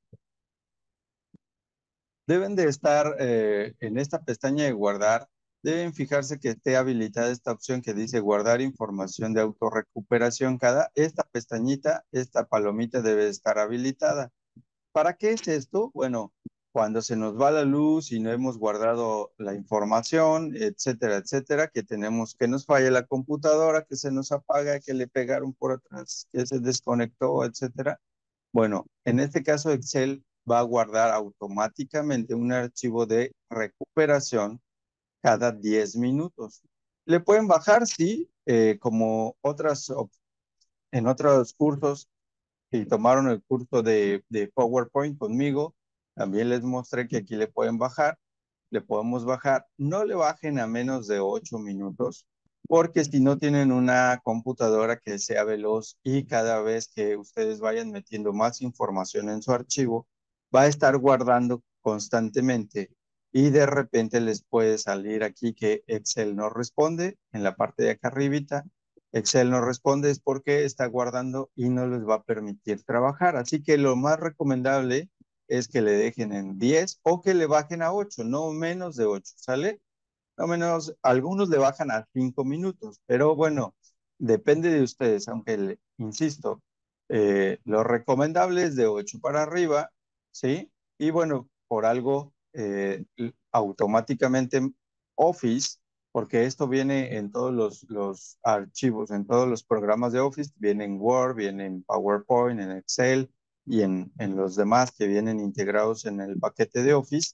Deben de estar en esta pestaña de guardar, deben fijarse que esté habilitada esta opción que dice guardar información de autorrecuperación. Esta pestañita, esta palomita debe estar habilitada. ¿Para qué es esto? Bueno, cuando se nos va la luz y no hemos guardado la información, etcétera, etcétera, que tenemos que nos falla la computadora, que se nos apaga, que le pegaron por atrás, que se desconectó, etcétera. Bueno, en este caso Excel va a guardar automáticamente un archivo de recuperación cada 10 minutos. Le pueden bajar, sí, como en otros cursos que tomaron el curso de PowerPoint conmigo, también les mostré que aquí le pueden bajar, le podemos bajar, no le bajen a menos de 8 minutos, porque si no tienen una computadora que sea veloz y cada vez que ustedes vayan metiendo más información en su archivo, va a estar guardando constantemente y de repente les puede salir aquí que Excel no responde en la parte de acá arribita. Excel no responde es porque está guardando y no les va a permitir trabajar. Así que lo más recomendable es que le dejen en 10 o que le bajen a 8, no menos de 8, ¿sale? No menos, algunos le bajan a 5 minutos, pero bueno, depende de ustedes, aunque insisto, lo recomendable es de 8 para arriba, ¿sí? Y bueno, por algo, automáticamente Office, porque esto viene en todos los archivos, en todos los programas de Office, viene en Word, viene en PowerPoint, en Excel y en los demás que vienen integrados en el paquete de Office.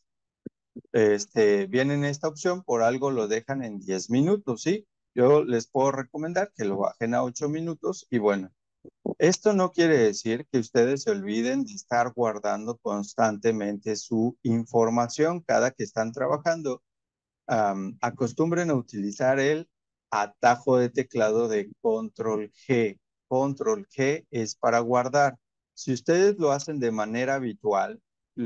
Vienen esta opción, por algo lo dejan en 10 minutos, ¿sí? Yo les puedo recomendar que lo bajen a 8 minutos y bueno, esto no quiere decir que ustedes se olviden de estar guardando constantemente su información cada que están trabajando. Acostumbren a utilizar el atajo de teclado de Control G. Control G es para guardar. Si ustedes lo hacen de manera habitual,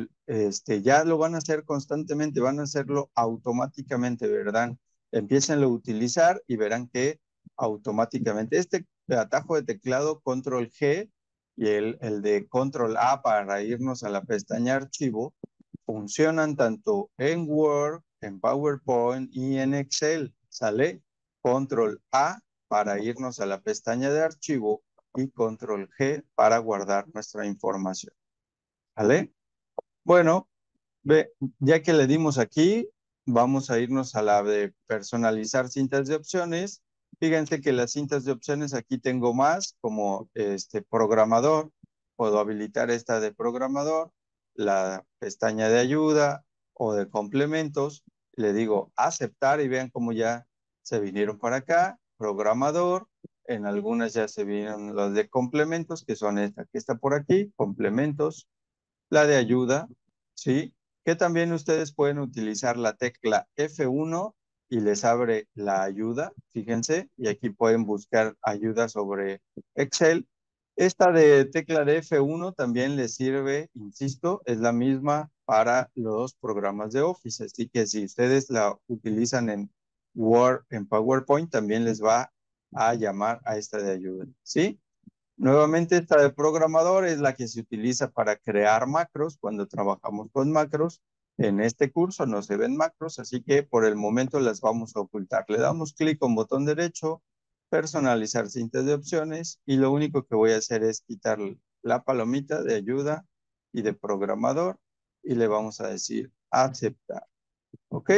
ya lo van a hacer constantemente, van a hacerlo automáticamente, ¿verdad? Empiecen a utilizar y verán que automáticamente este atajo de teclado Control G y el de Control A para irnos a la pestaña archivo funcionan tanto en Word, en PowerPoint y en Excel. ¿Sale? Control A para irnos a la pestaña de archivo y Control G para guardar nuestra información. ¿Sale? Bueno, ve, ya que le dimos aquí, vamos a irnos a la de personalizar cintas de opciones. Fíjense que las cintas de opciones aquí tengo más, como programador. Puedo habilitar esta de programador, la pestaña de ayuda o de complementos. Le digo aceptar y vean cómo ya se vinieron para acá. Programador, en algunas ya se vinieron los de complementos, que son esta que está por aquí, complementos, la de ayuda, ¿sí? Que también ustedes pueden utilizar la tecla F1 y les abre la ayuda, fíjense, y aquí pueden buscar ayuda sobre Excel. Esta de tecla de F1 también les sirve, insisto, es la misma para los programas de Office, así que si ustedes la utilizan en Word, en PowerPoint, también les va a llamar a esta de ayuda, ¿sí? Nuevamente, esta de programador es la que se utiliza para crear macros cuando trabajamos con macros. En este curso no se ven macros, así que por el momento las vamos a ocultar. Le damos clic con botón derecho, personalizar cintas de opciones y lo único que voy a hacer es quitar la palomita de ayuda y de programador y le vamos a decir aceptar. ¿Ok?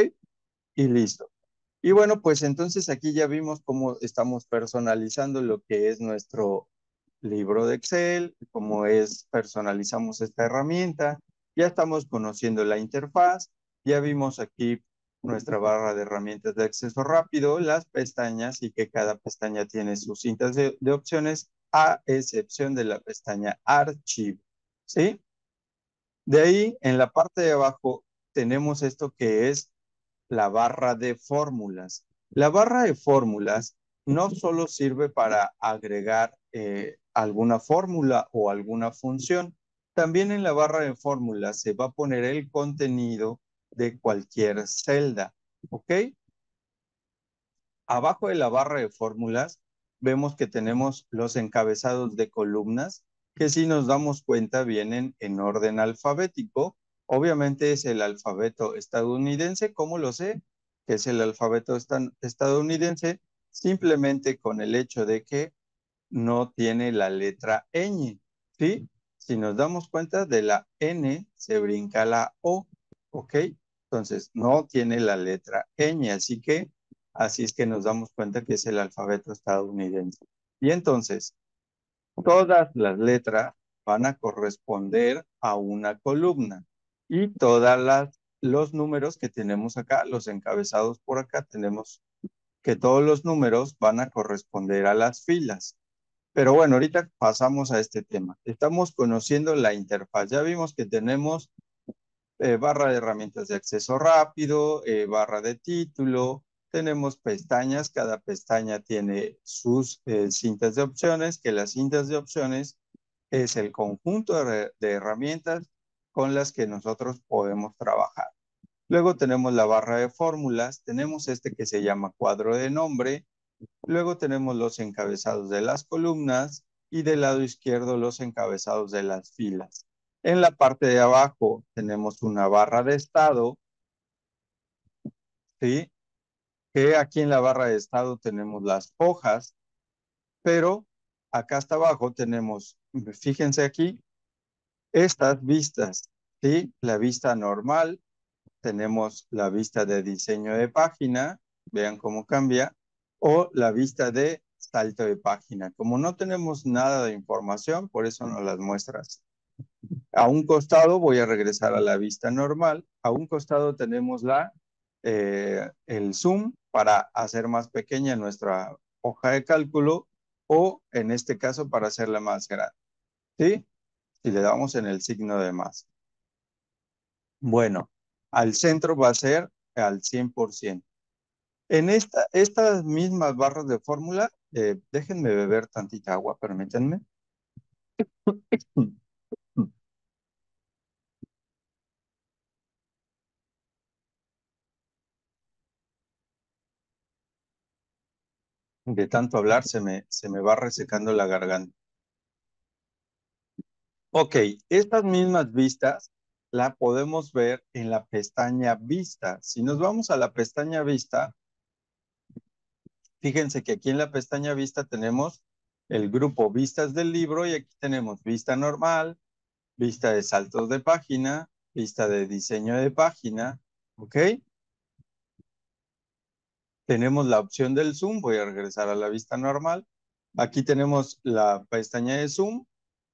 Y listo. Y bueno, pues entonces aquí ya vimos cómo estamos personalizando lo que es nuestro libro de Excel, cómo es, personalizamos esta herramienta, ya estamos conociendo la interfaz, ya vimos aquí nuestra barra de herramientas de acceso rápido, las pestañas y que cada pestaña tiene sus cintas de opciones, a excepción de la pestaña archivo, ¿sí? De ahí, en la parte de abajo, tenemos esto que es la barra de fórmulas. La barra de fórmulas no solo sirve para agregar alguna fórmula o alguna función, también en la barra de fórmulas se va a poner el contenido de cualquier celda, ¿ok? Abajo de la barra de fórmulas vemos que tenemos los encabezados de columnas que si nos damos cuenta vienen en orden alfabético. Obviamente es el alfabeto estadounidense. ¿Cómo lo sé? Que es el alfabeto estadounidense simplemente con el hecho de que no tiene la letra ñ, ¿sí? Si nos damos cuenta de la N se brinca la O, ¿ok? Entonces no tiene la letra ñ, así es que nos damos cuenta que es el alfabeto estadounidense. Y entonces, todas las letras van a corresponder a una columna y los números que tenemos acá, los encabezados por acá, tenemos que todos los números van a corresponder a las filas. Pero bueno, ahorita pasamos a este tema. Estamos conociendo la interfaz. Ya vimos que tenemos barra de herramientas de acceso rápido, barra de título, tenemos pestañas, cada pestaña tiene sus cintas de opciones, que las cintas de opciones es el conjunto de herramientas con las que nosotros podemos trabajar. Luego tenemos la barra de fórmulas, tenemos este que se llama cuadro de nombre, luego tenemos los encabezados de las columnas y del lado izquierdo los encabezados de las filas. En la parte de abajo tenemos una barra de estado, ¿sí? Que aquí en la barra de estado tenemos las hojas, pero acá hasta abajo tenemos, fíjense aquí, estas vistas, ¿sí? La vista normal, tenemos la vista de diseño de página, vean cómo cambia, o la vista de salto de página. Como no tenemos nada de información, por eso no las muestras. A un costado voy a regresar a la vista normal. A un costado tenemos el zoom para hacer más pequeña nuestra hoja de cálculo o en este caso para hacerla más grande. ¿Sí? Si le damos en el signo de más. Bueno, al centro va a ser al 100%. En estas mismas barras de fórmula, déjenme beber tantita agua, permítanme. De tanto hablar se me va resecando la garganta. Ok, estas mismas vistas la podemos ver en la pestaña Vista. Si nos vamos a la pestaña Vista, fíjense que aquí en la pestaña Vista tenemos el grupo Vistas del libro y aquí tenemos vista normal, vista de saltos de página, vista de diseño de página, ¿ok? Tenemos la opción del zoom, voy a regresar a la vista normal. Aquí tenemos la pestaña de zoom,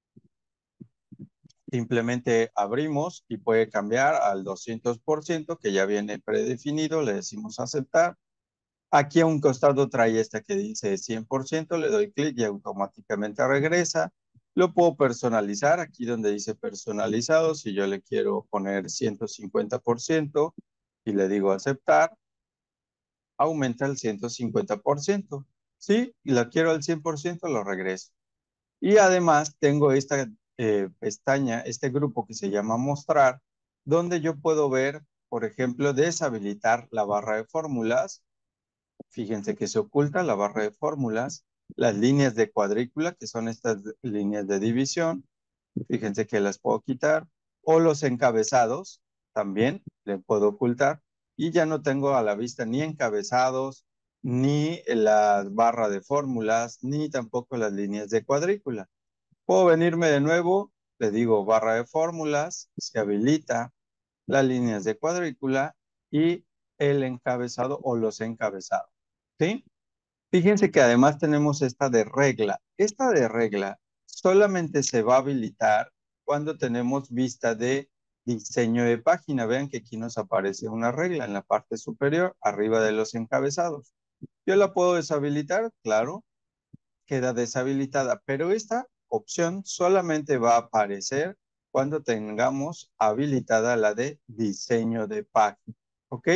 simplemente abrimos y puede cambiar al 200%, que ya viene predefinido, le decimos aceptar. Aquí a un costado trae esta que dice 100%, le doy clic y automáticamente regresa. Lo puedo personalizar, aquí donde dice personalizado, si yo le quiero poner 150% y le digo aceptar, aumenta el 150%. Sí, y la quiero al 100%, lo regreso. Y además tengo esta pestaña, este grupo que se llama mostrar, donde yo puedo ver, por ejemplo, deshabilitar la barra de fórmulas. Fíjense que se oculta la barra de fórmulas, las líneas de cuadrícula, que son estas líneas de división. Fíjense que las puedo quitar. O los encabezados, también le puedo ocultar. Y ya no tengo a la vista ni encabezados, ni la barra de fórmulas, ni tampoco las líneas de cuadrícula. Puedo venirme de nuevo, le digo barra de fórmulas, se habilita las líneas de cuadrícula y el encabezado o los encabezados. ¿Sí? Fíjense que además tenemos esta de regla. Esta de regla solamente se va a habilitar cuando tenemos vista de diseño de página. Vean que aquí nos aparece una regla en la parte superior, arriba de los encabezados. Yo la puedo deshabilitar, claro, queda deshabilitada, pero esta opción solamente va a aparecer cuando tengamos habilitada la de diseño de página. ¿Ok?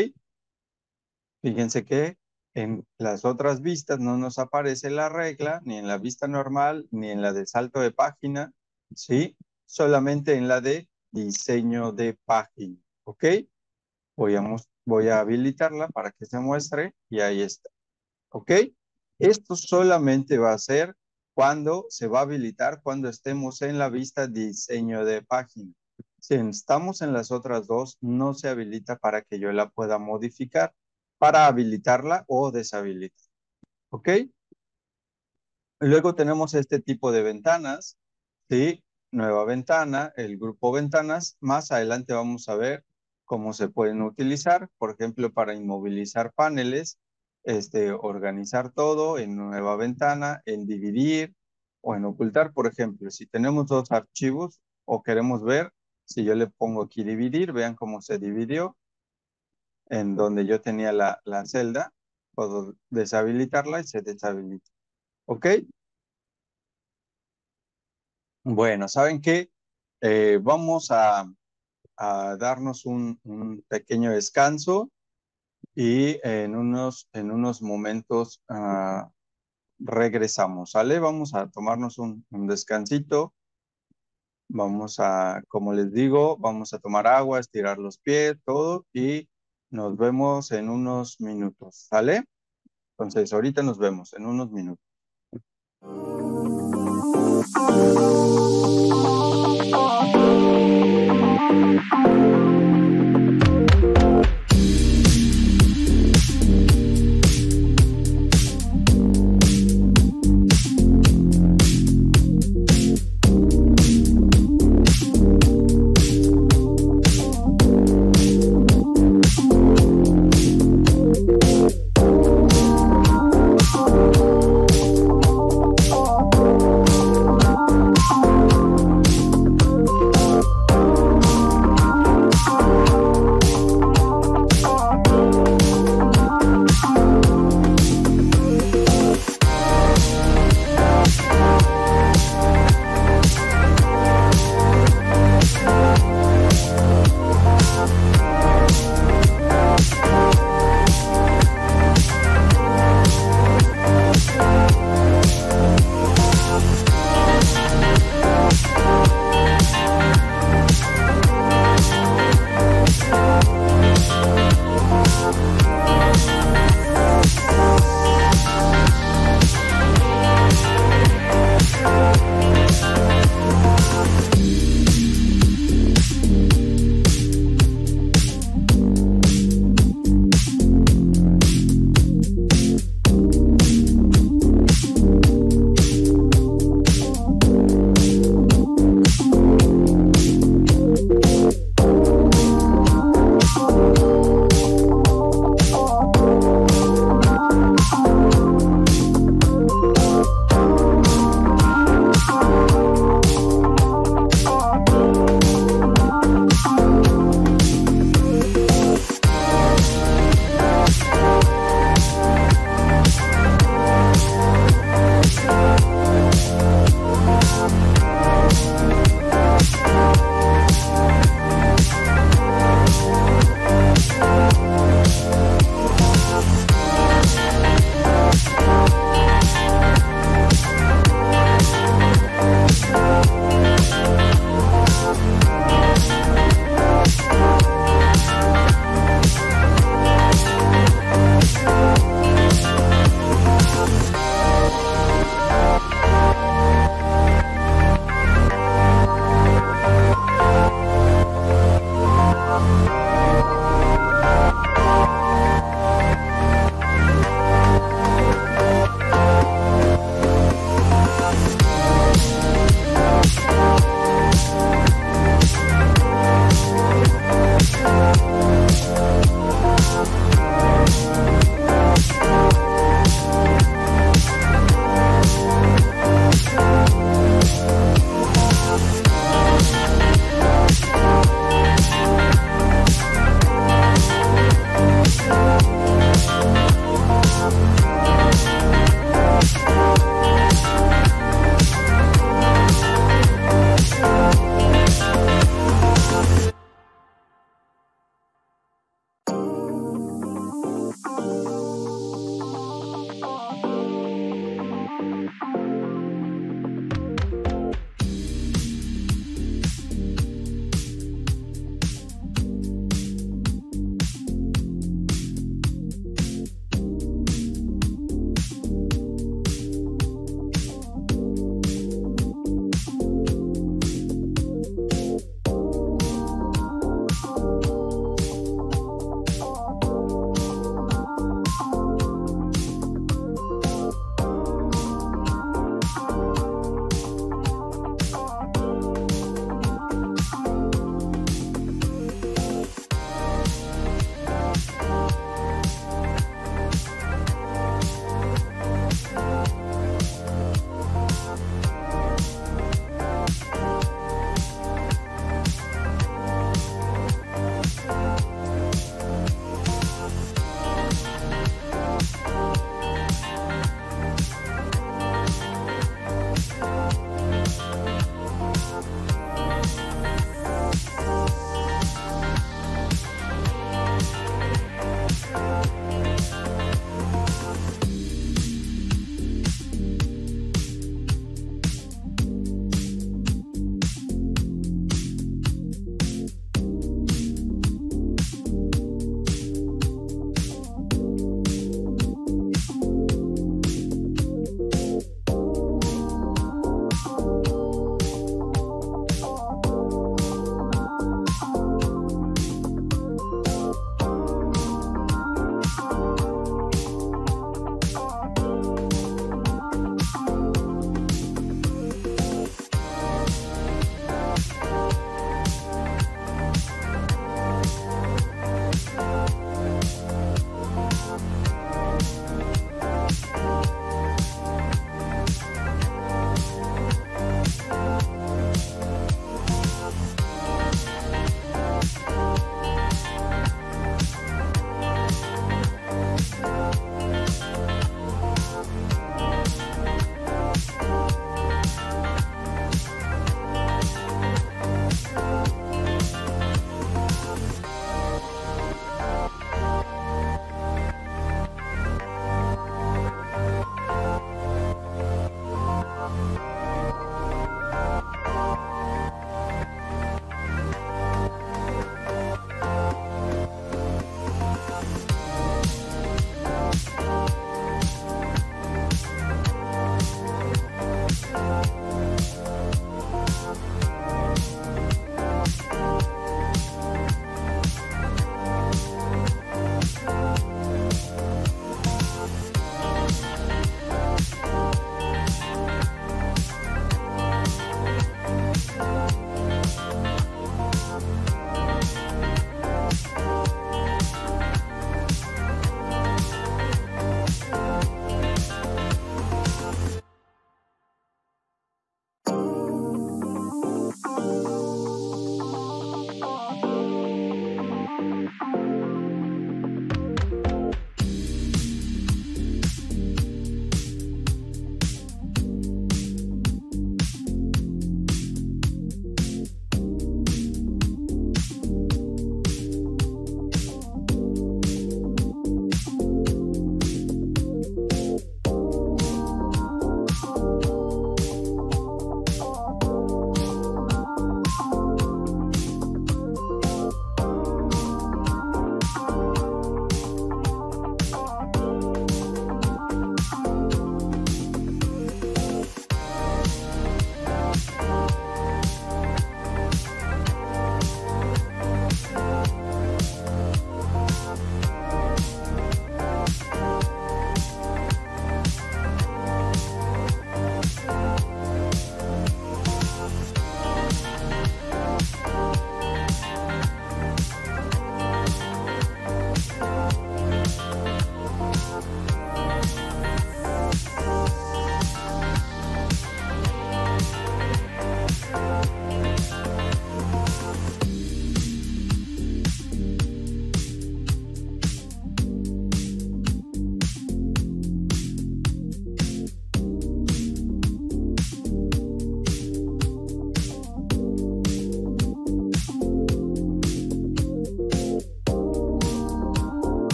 Fíjense que en las otras vistas no nos aparece la regla, ni en la vista normal, ni en la de salto de página, ¿sí? Solamente en la de diseño de página, ¿ok? Voy a habilitarla para que se muestre y ahí está, ¿ok? Esto solamente va a ser cuando se va a habilitar cuando estemos en la vista diseño de página. Si estamos en las otras dos, no se habilita para que yo la pueda modificar para habilitarla o deshabilitar. ¿Ok? Luego tenemos este tipo de ventanas, ¿sí? Nueva ventana, el grupo ventanas. Más adelante vamos a ver cómo se pueden utilizar, por ejemplo, para inmovilizar paneles, organizar todo en nueva ventana, en dividir o en ocultar. Por ejemplo, si tenemos dos archivos o queremos ver, si yo le pongo aquí dividir, vean cómo se dividió en donde yo tenía la celda, puedo deshabilitarla y se deshabilita. ¿Ok? Bueno, ¿saben qué? Vamos a darnos un pequeño descanso y en unos momentos regresamos, ¿sale? Vamos a tomarnos un descansito. Vamos a, como les digo, vamos a tomar agua, estirar los pies, todo y Nos vemos en unos minutos, ¿sale? Entonces, ahorita nos vemos en unos minutos.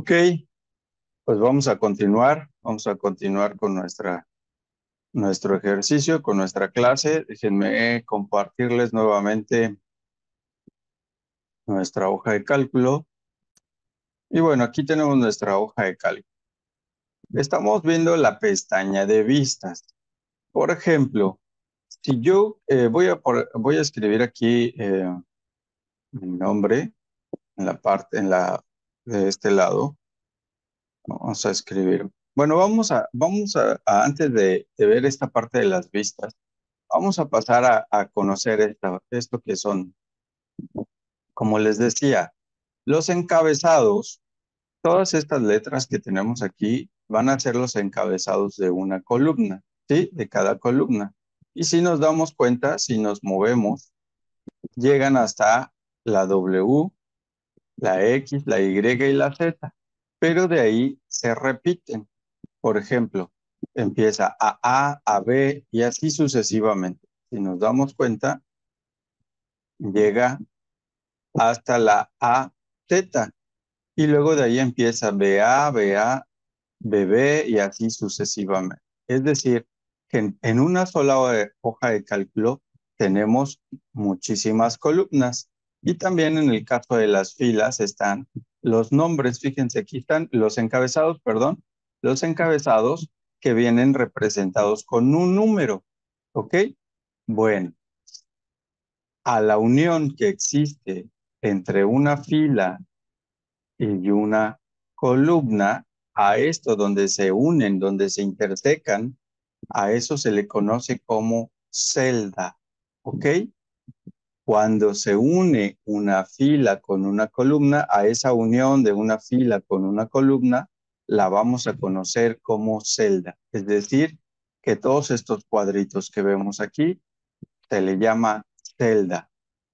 Ok, pues vamos a continuar. Vamos a continuar con nuestro ejercicio, con nuestra clase. Déjenme compartirles nuevamente nuestra hoja de cálculo. Y bueno, aquí tenemos nuestra hoja de cálculo. Estamos viendo la pestaña de vistas. Por ejemplo, si yo voy a escribir aquí mi nombre en la parte de este lado. Vamos a escribir. Bueno, antes de ver esta parte de las vistas, vamos a pasar a conocer esto que son, como les decía, los encabezados. Todas estas letras que tenemos aquí van a ser los encabezados de una columna, ¿sí? De cada columna. Y si nos damos cuenta, si nos movemos, llegan hasta la W, la X, la Y y la Z. Pero de ahí se repiten. Por ejemplo, empieza a B y así sucesivamente. Si nos damos cuenta, llega hasta la AZ y luego de ahí empieza BA, BB y así sucesivamente. Es decir, que en una sola hoja de cálculo tenemos muchísimas columnas y también en el caso de las filas están los nombres. Fíjense, aquí están los encabezados, perdón, los encabezados que vienen representados con un número. ¿Ok? Bueno, a la unión que existe entre una fila y una columna, a esto donde se unen, donde se intersecan, a eso se le conoce como celda. ¿Ok? Cuando se une una fila con una columna, a esa unión de una fila con una columna, la vamos a conocer como celda. Es decir, que todos estos cuadritos que vemos aquí se le llama celda.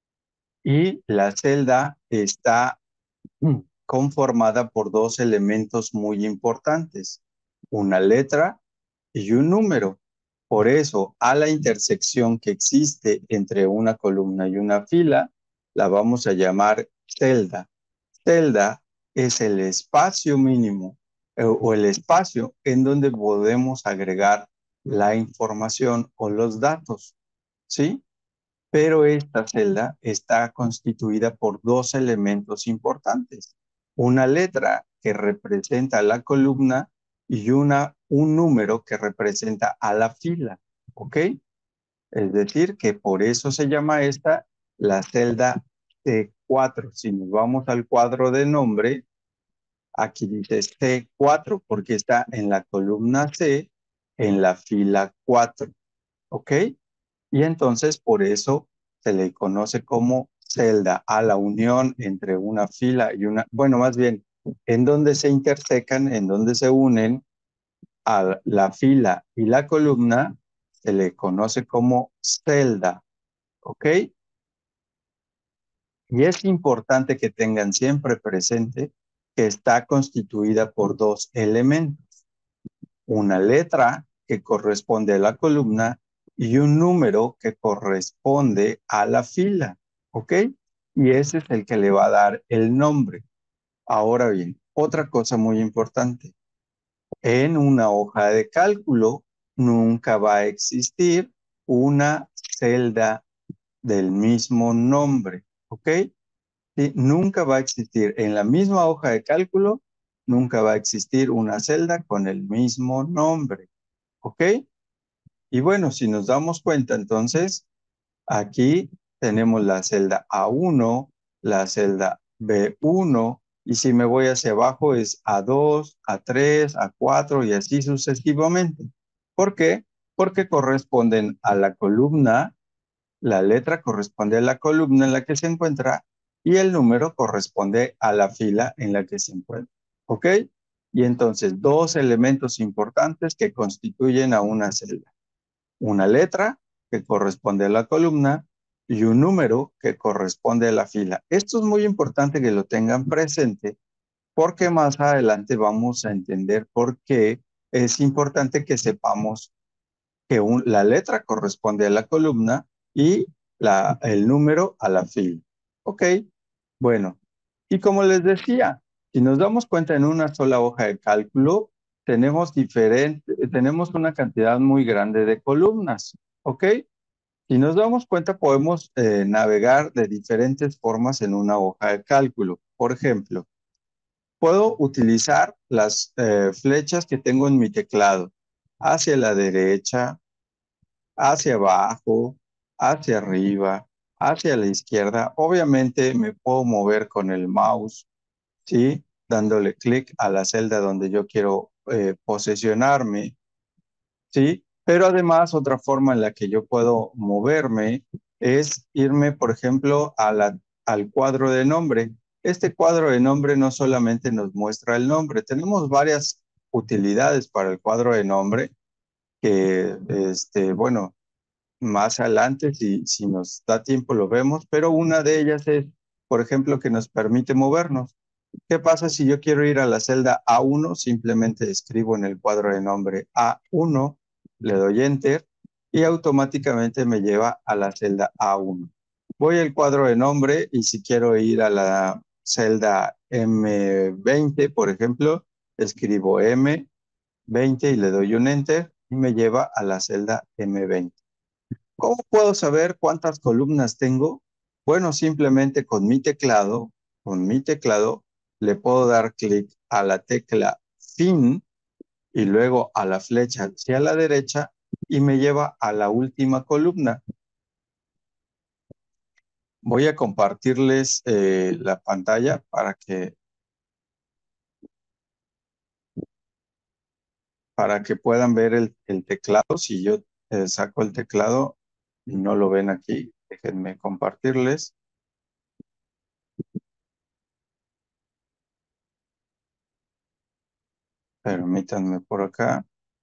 Y la celda está conformada por dos elementos muy importantes, una letra y un número. Por eso, a la intersección que existe entre una columna y una fila, la vamos a llamar celda. Celda es el espacio mínimo o el espacio en donde podemos agregar la información o los datos, ¿sí? Pero esta celda está constituida por dos elementos importantes. Una letra que representa la columna y un número que representa a la fila. ¿Ok? Es decir, que por eso se llama esta la celda C4. Si nos vamos al cuadro de nombre, aquí dice C4 porque está en la columna C, en la fila 4. ¿Ok? Y entonces por eso se le conoce como celda a la unión entre una fila y bueno, más bien, en donde se intersecan, en donde se unen a la fila y la columna, se le conoce como celda, ¿ok? Y es importante que tengan siempre presente que está constituida por dos elementos, una letra que corresponde a la columna y un número que corresponde a la fila, ¿ok? Y ese es el que le va a dar el nombre. Ahora bien, otra cosa muy importante, en una hoja de cálculo nunca va a existir una celda del mismo nombre, ¿ok? Sí, nunca va a existir en la misma hoja de cálculo, nunca va a existir una celda con el mismo nombre. ¿Ok? Y bueno, si nos damos cuenta, entonces, aquí tenemos la celda A1, la celda B1, y si me voy hacia abajo es A2, A3, A4 y así sucesivamente. ¿Por qué? Porque corresponden a la columna, la letra corresponde a la columna en la que se encuentra y el número corresponde a la fila en la que se encuentra. ¿Ok? Y entonces, dos elementos importantes que constituyen a una celda, una letra que corresponde a la columna y un número que corresponde a la fila. Esto es muy importante que lo tengan presente porque más adelante vamos a entender por qué es importante que sepamos que la letra corresponde a la columna y el número a la fila. ¿Ok? Bueno, y como les decía, Si nos damos cuenta en una sola hoja de cálculo, tenemos una cantidad muy grande de columnas, ¿ok? Si nos damos cuenta, podemos navegar de diferentes formas en una hoja de cálculo. Por ejemplo, puedo utilizar las flechas que tengo en mi teclado hacia la derecha, hacia abajo, hacia arriba, hacia la izquierda. Obviamente me puedo mover con el mouse, ¿sí? Dándole clic a la celda donde yo quiero posesionarme, ¿sí? Pero además, otra forma en la que yo puedo moverme es irme, por ejemplo, al cuadro de nombre. Este cuadro de nombre no solamente nos muestra el nombre, tenemos varias utilidades para el cuadro de nombre que, bueno, más adelante, si nos da tiempo, lo vemos, pero una de ellas es, por ejemplo, que nos permite movernos. ¿Qué pasa si yo quiero ir a la celda A1? Simplemente escribo en el cuadro de nombre A1, le doy Enter y automáticamente me lleva a la celda A1. Voy al cuadro de nombre y si quiero ir a la celda M20, por ejemplo, escribo M20 y le doy un Enter y me lleva a la celda M20. ¿Cómo puedo saber cuántas columnas tengo? Bueno, simplemente con mi teclado, le puedo dar clic a la tecla Fin y luego a la flecha hacia la derecha y me lleva a la última columna. Voy a compartirles la pantalla para que puedan ver el teclado. Si yo saco el teclado y no lo ven aquí, déjenme compartirles. Permítanme por acá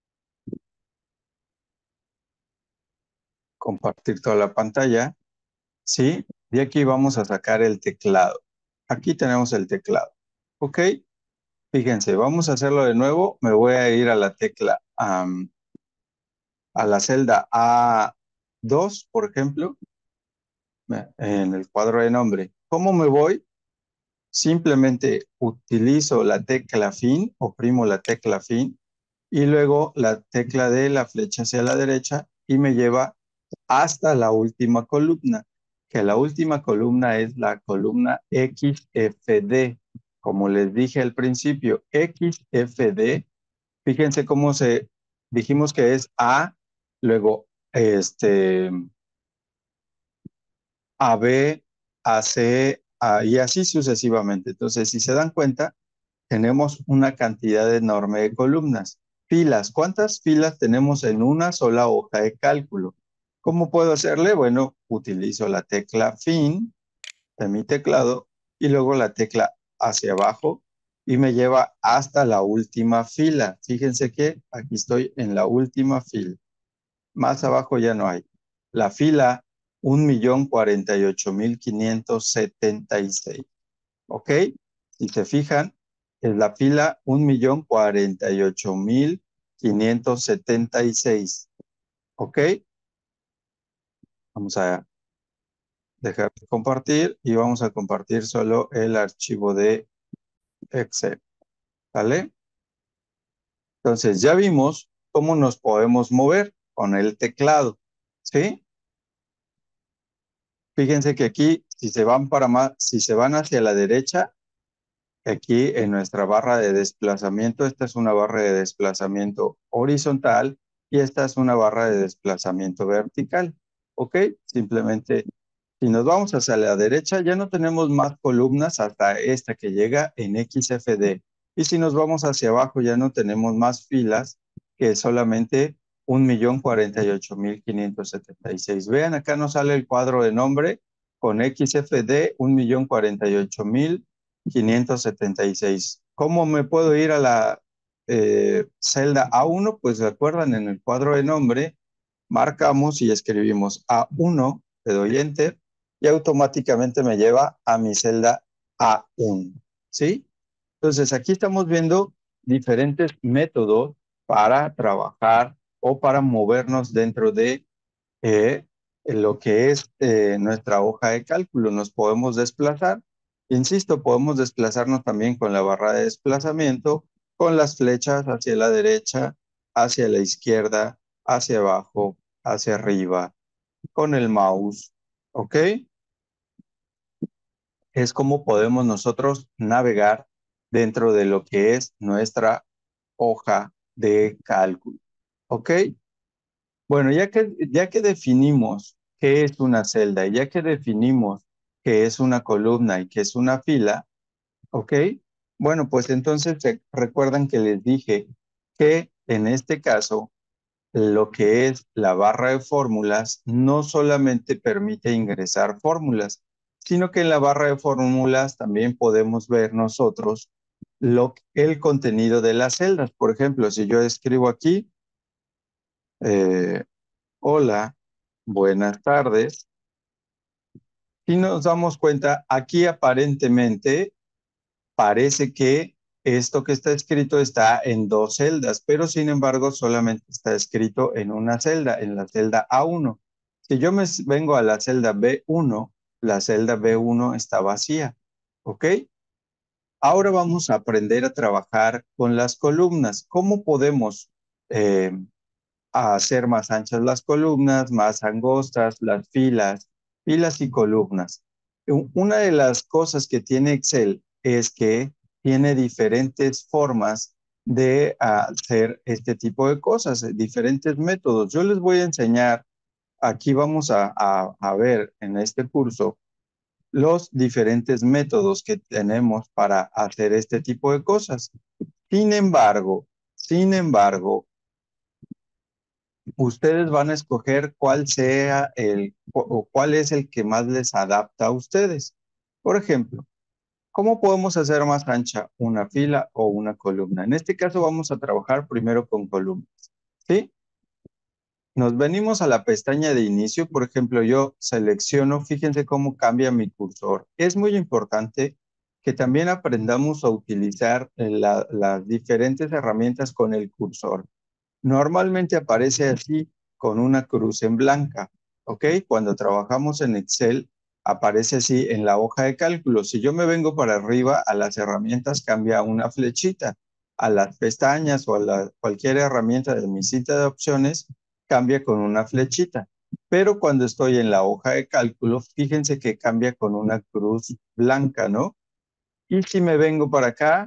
compartir toda la pantalla. ¿Sí? De aquí vamos a sacar el teclado. Aquí tenemos el teclado. ¿Ok? Fíjense, vamos a hacerlo de nuevo. Me voy a ir a la tecla, a la celda A2, por ejemplo, en el cuadro de nombre. ¿Cómo me voy? Simplemente utilizo la tecla Fin, oprimo la tecla Fin y luego la tecla de la flecha hacia la derecha y me lleva hasta la última columna, que la última columna es la columna XFD. Como les dije al principio, XFD, fíjense dijimos que es A, luego AB, AC, y así sucesivamente. Entonces, si se dan cuenta, tenemos una cantidad enorme de columnas. Filas, ¿cuántas filas tenemos en una sola hoja de cálculo? ¿Cómo puedo hacerle? Bueno, utilizo la tecla Fin de mi teclado y luego la tecla hacia abajo y me lleva hasta la última fila. Fíjense que aquí estoy en la última fila. Más abajo ya no hay. La fila 1.048.576. ¿Ok? Si se fijan, es la fila 1.048.576. ¿Ok? Vamos a dejar de compartir y vamos a compartir solo el archivo de Excel. ¿Vale? Entonces ya vimos cómo nos podemos mover con el teclado. ¿Sí? Fíjense que aquí, si se van hacia la derecha, aquí en nuestra barra de desplazamiento, esta es una barra de desplazamiento horizontal y esta es una barra de desplazamiento vertical. ¿Ok? Simplemente, si nos vamos hacia la derecha, ya no tenemos más columnas hasta esta que llega en XFD. Y si nos vamos hacia abajo, ya no tenemos más filas que solamente 1.048.576. Vean, acá nos sale el cuadro de nombre con XFD 1.048.576. ¿Cómo me puedo ir a la celda A1? Pues recuerdan, en el cuadro de nombre marcamos y escribimos A1, le doy Enter y automáticamente me lleva a mi celda A1. ¿Sí? Entonces aquí estamos viendo diferentes métodos para trabajar o para movernos dentro de lo que es nuestra hoja de cálculo. Nos podemos desplazar Insisto, podemos desplazarnos también con la barra de desplazamiento, con las flechas hacia la derecha, hacia la izquierda, hacia abajo, hacia arriba, con el mouse, ¿ok? Es como podemos nosotros navegar dentro de lo que es nuestra hoja de cálculo, ¿ok? Bueno, ya que definimos qué es una celda, y ya que definimos qué es una columna y qué es una fila, ¿ok? Bueno, pues entonces recuerdan que les dije que en este caso lo que es la barra de fórmulas no solamente permite ingresar fórmulas, sino que en la barra de fórmulas también podemos ver nosotros el contenido de las celdas. Por ejemplo, si yo escribo aquí, eh, hola, buenas tardes, y nos damos cuenta, aquí aparentemente parece que esto que está escrito está en dos celdas, pero sin embargo solamente está escrito en una celda, en la celda A1. Si yo me vengo a la celda B1, la celda B1 está vacía, ¿ok? Ahora vamos a aprender a trabajar con las columnas. ¿Cómo podemos eh, hacer más anchas las columnas, más angostas, las filas y columnas? Una de las cosas que tiene Excel es que tiene diferentes formas de hacer este tipo de cosas, diferentes métodos. Yo les voy a enseñar, aquí vamos a ver en este curso los diferentes métodos que tenemos para hacer este tipo de cosas. Sin embargo, ustedes van a escoger cuál sea o cuál es el que más les adapta a ustedes. Por ejemplo, ¿cómo podemos hacer más ancha una fila o una columna? En este caso vamos a trabajar primero con columnas, ¿sí? Nos venimos a la pestaña de inicio, por ejemplo, yo selecciono, fíjense cómo cambia mi cursor. Es muy importante que también aprendamos a utilizar las diferentes herramientas con el cursor. Normalmente aparece así con una cruz en blanca, ¿ok? Cuando trabajamos en Excel, aparece así en la hoja de cálculo. Si yo me vengo para arriba, a las herramientas cambia una flechita. A las pestañas o a cualquier herramienta de mi cita de opciones, cambia con una flechita. Pero cuando estoy en la hoja de cálculo, fíjense que cambia con una cruz blanca, ¿no? Y si me vengo para acá,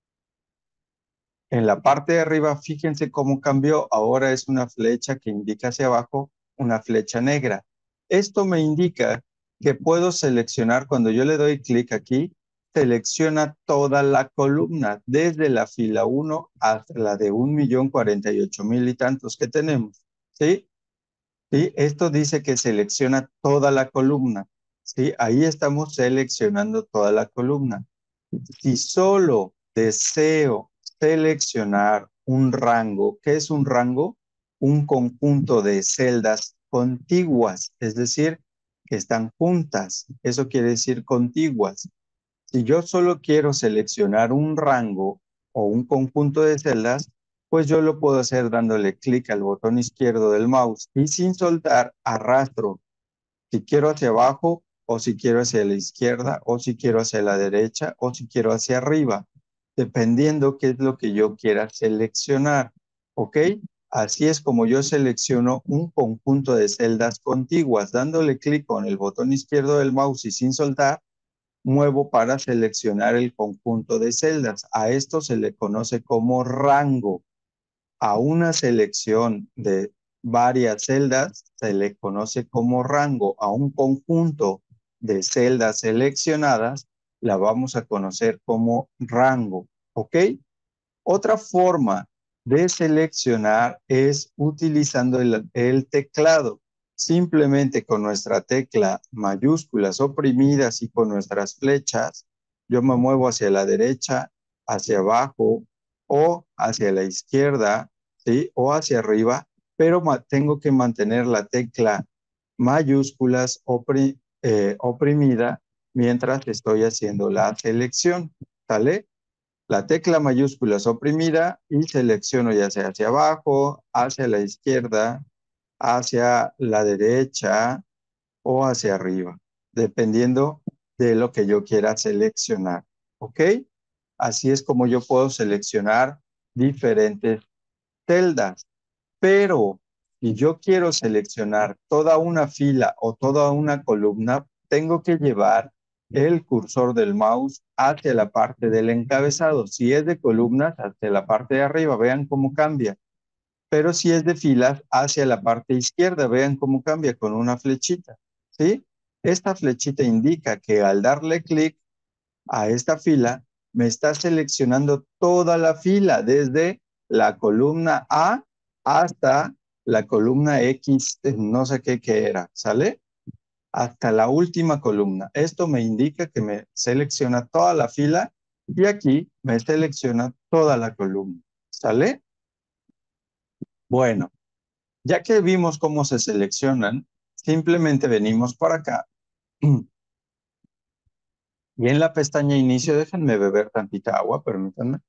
en la parte de arriba, fíjense cómo cambió. Ahora es una flecha que indica hacia abajo, una flecha negra. Esto me indica que puedo seleccionar, cuando yo le doy clic aquí, selecciona toda la columna, desde la fila 1 hasta la de 1.048.000 y tantos que tenemos. ¿Sí? ¿Sí? Esto dice que selecciona toda la columna. ¿Sí? Ahí estamos seleccionando toda la columna. Si solo deseo seleccionar un rango, ¿qué es un rango? Un conjunto de celdas contiguas, es decir, que están juntas. Eso quiere decir contiguas. Si yo solo quiero seleccionar un rango o un conjunto de celdas, pues yo lo puedo hacer dándole clic al botón izquierdo del mouse y sin soltar arrastro si quiero hacia abajo o si quiero hacia la izquierda o si quiero hacia la derecha o si quiero hacia arriba, dependiendo qué es lo que yo quiera seleccionar. ¿Ok? Así es como yo selecciono un conjunto de celdas contiguas. Dándole clic con el botón izquierdo del mouse y sin soltar, muevo para seleccionar el conjunto de celdas. A esto se le conoce como rango. A una selección de varias celdas se le conoce como rango. A un conjunto de celdas seleccionadas la vamos a conocer como rango. ¿Ok? Otra forma de seleccionar es utilizando el teclado. Simplemente con nuestra tecla mayúsculas oprimidas y con nuestras flechas, yo me muevo hacia la derecha, hacia abajo o hacia la izquierda, ¿sí? O hacia arriba, pero tengo que mantener la tecla mayúsculas oprimida mientras estoy haciendo la selección, ¿sale? La tecla mayúscula es oprimida y selecciono ya sea hacia abajo, hacia la izquierda, hacia la derecha o hacia arriba, dependiendo de lo que yo quiera seleccionar. ¿Ok? Así es como yo puedo seleccionar diferentes celdas. Pero si yo quiero seleccionar toda una fila o toda una columna, tengo que llevar el cursor del mouse hacia la parte del encabezado. Si es de columnas, hacia la parte de arriba, vean cómo cambia. Pero si es de filas, hacia la parte izquierda, vean cómo cambia con una flechita. ¿Sí? Esta flechita indica que al darle clic a esta fila, me está seleccionando toda la fila, desde la columna A hasta la columna X, no sé qué era, ¿sale? Hasta la última columna. Esto me indica que me selecciona toda la fila y aquí me selecciona toda la columna, ¿sale? Bueno, ya que vimos cómo se seleccionan, simplemente venimos para acá y en la pestaña inicio, déjenme beber tantita agua, permítanme.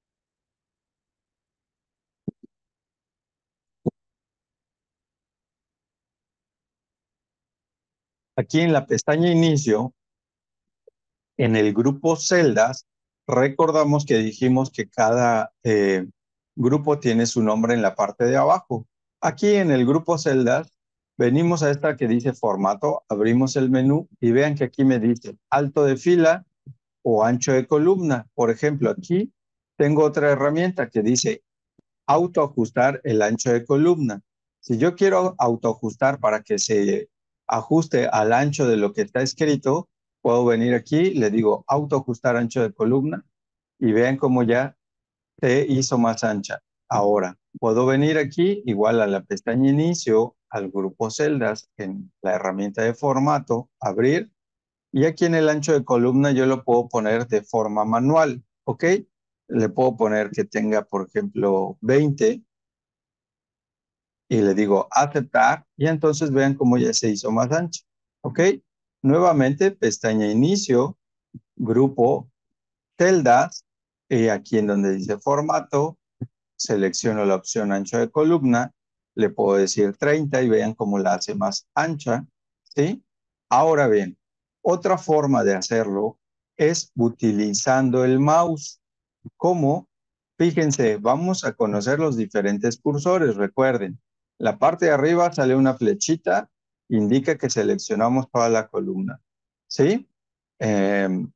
Aquí en la pestaña inicio, en el grupo celdas, recordamos que dijimos que cada grupo tiene su nombre en la parte de abajo. Aquí en el grupo celdas, venimos a esta que dice formato, abrimos el menú y vean que aquí me dice alto de fila o ancho de columna. Por ejemplo, aquí tengo otra herramienta que dice autoajustar el ancho de columna. Si yo quiero autoajustar para que se ajuste al ancho de lo que está escrito, puedo venir aquí, le digo autoajustar ancho de columna y vean cómo ya se hizo más ancha. Ahora, puedo venir aquí, igual a la pestaña inicio, al grupo celdas, en la herramienta de formato, abrir, y aquí en el ancho de columna yo lo puedo poner de forma manual, ¿ok? Le puedo poner que tenga, por ejemplo, 20 y le digo aceptar y entonces vean cómo ya se hizo más ancho. ¿Ok? Nuevamente, pestaña inicio, grupo, celdas, y aquí en donde dice formato, selecciono la opción ancho de columna, le puedo decir 30 y vean cómo la hace más ancha. ¿Sí? Ahora bien, otra forma de hacerlo es utilizando el mouse. ¿Cómo? Fíjense, vamos a conocer los diferentes cursores. Recuerden, la parte de arriba sale una flechita, indica que seleccionamos toda la columna. ¿Sí? Em,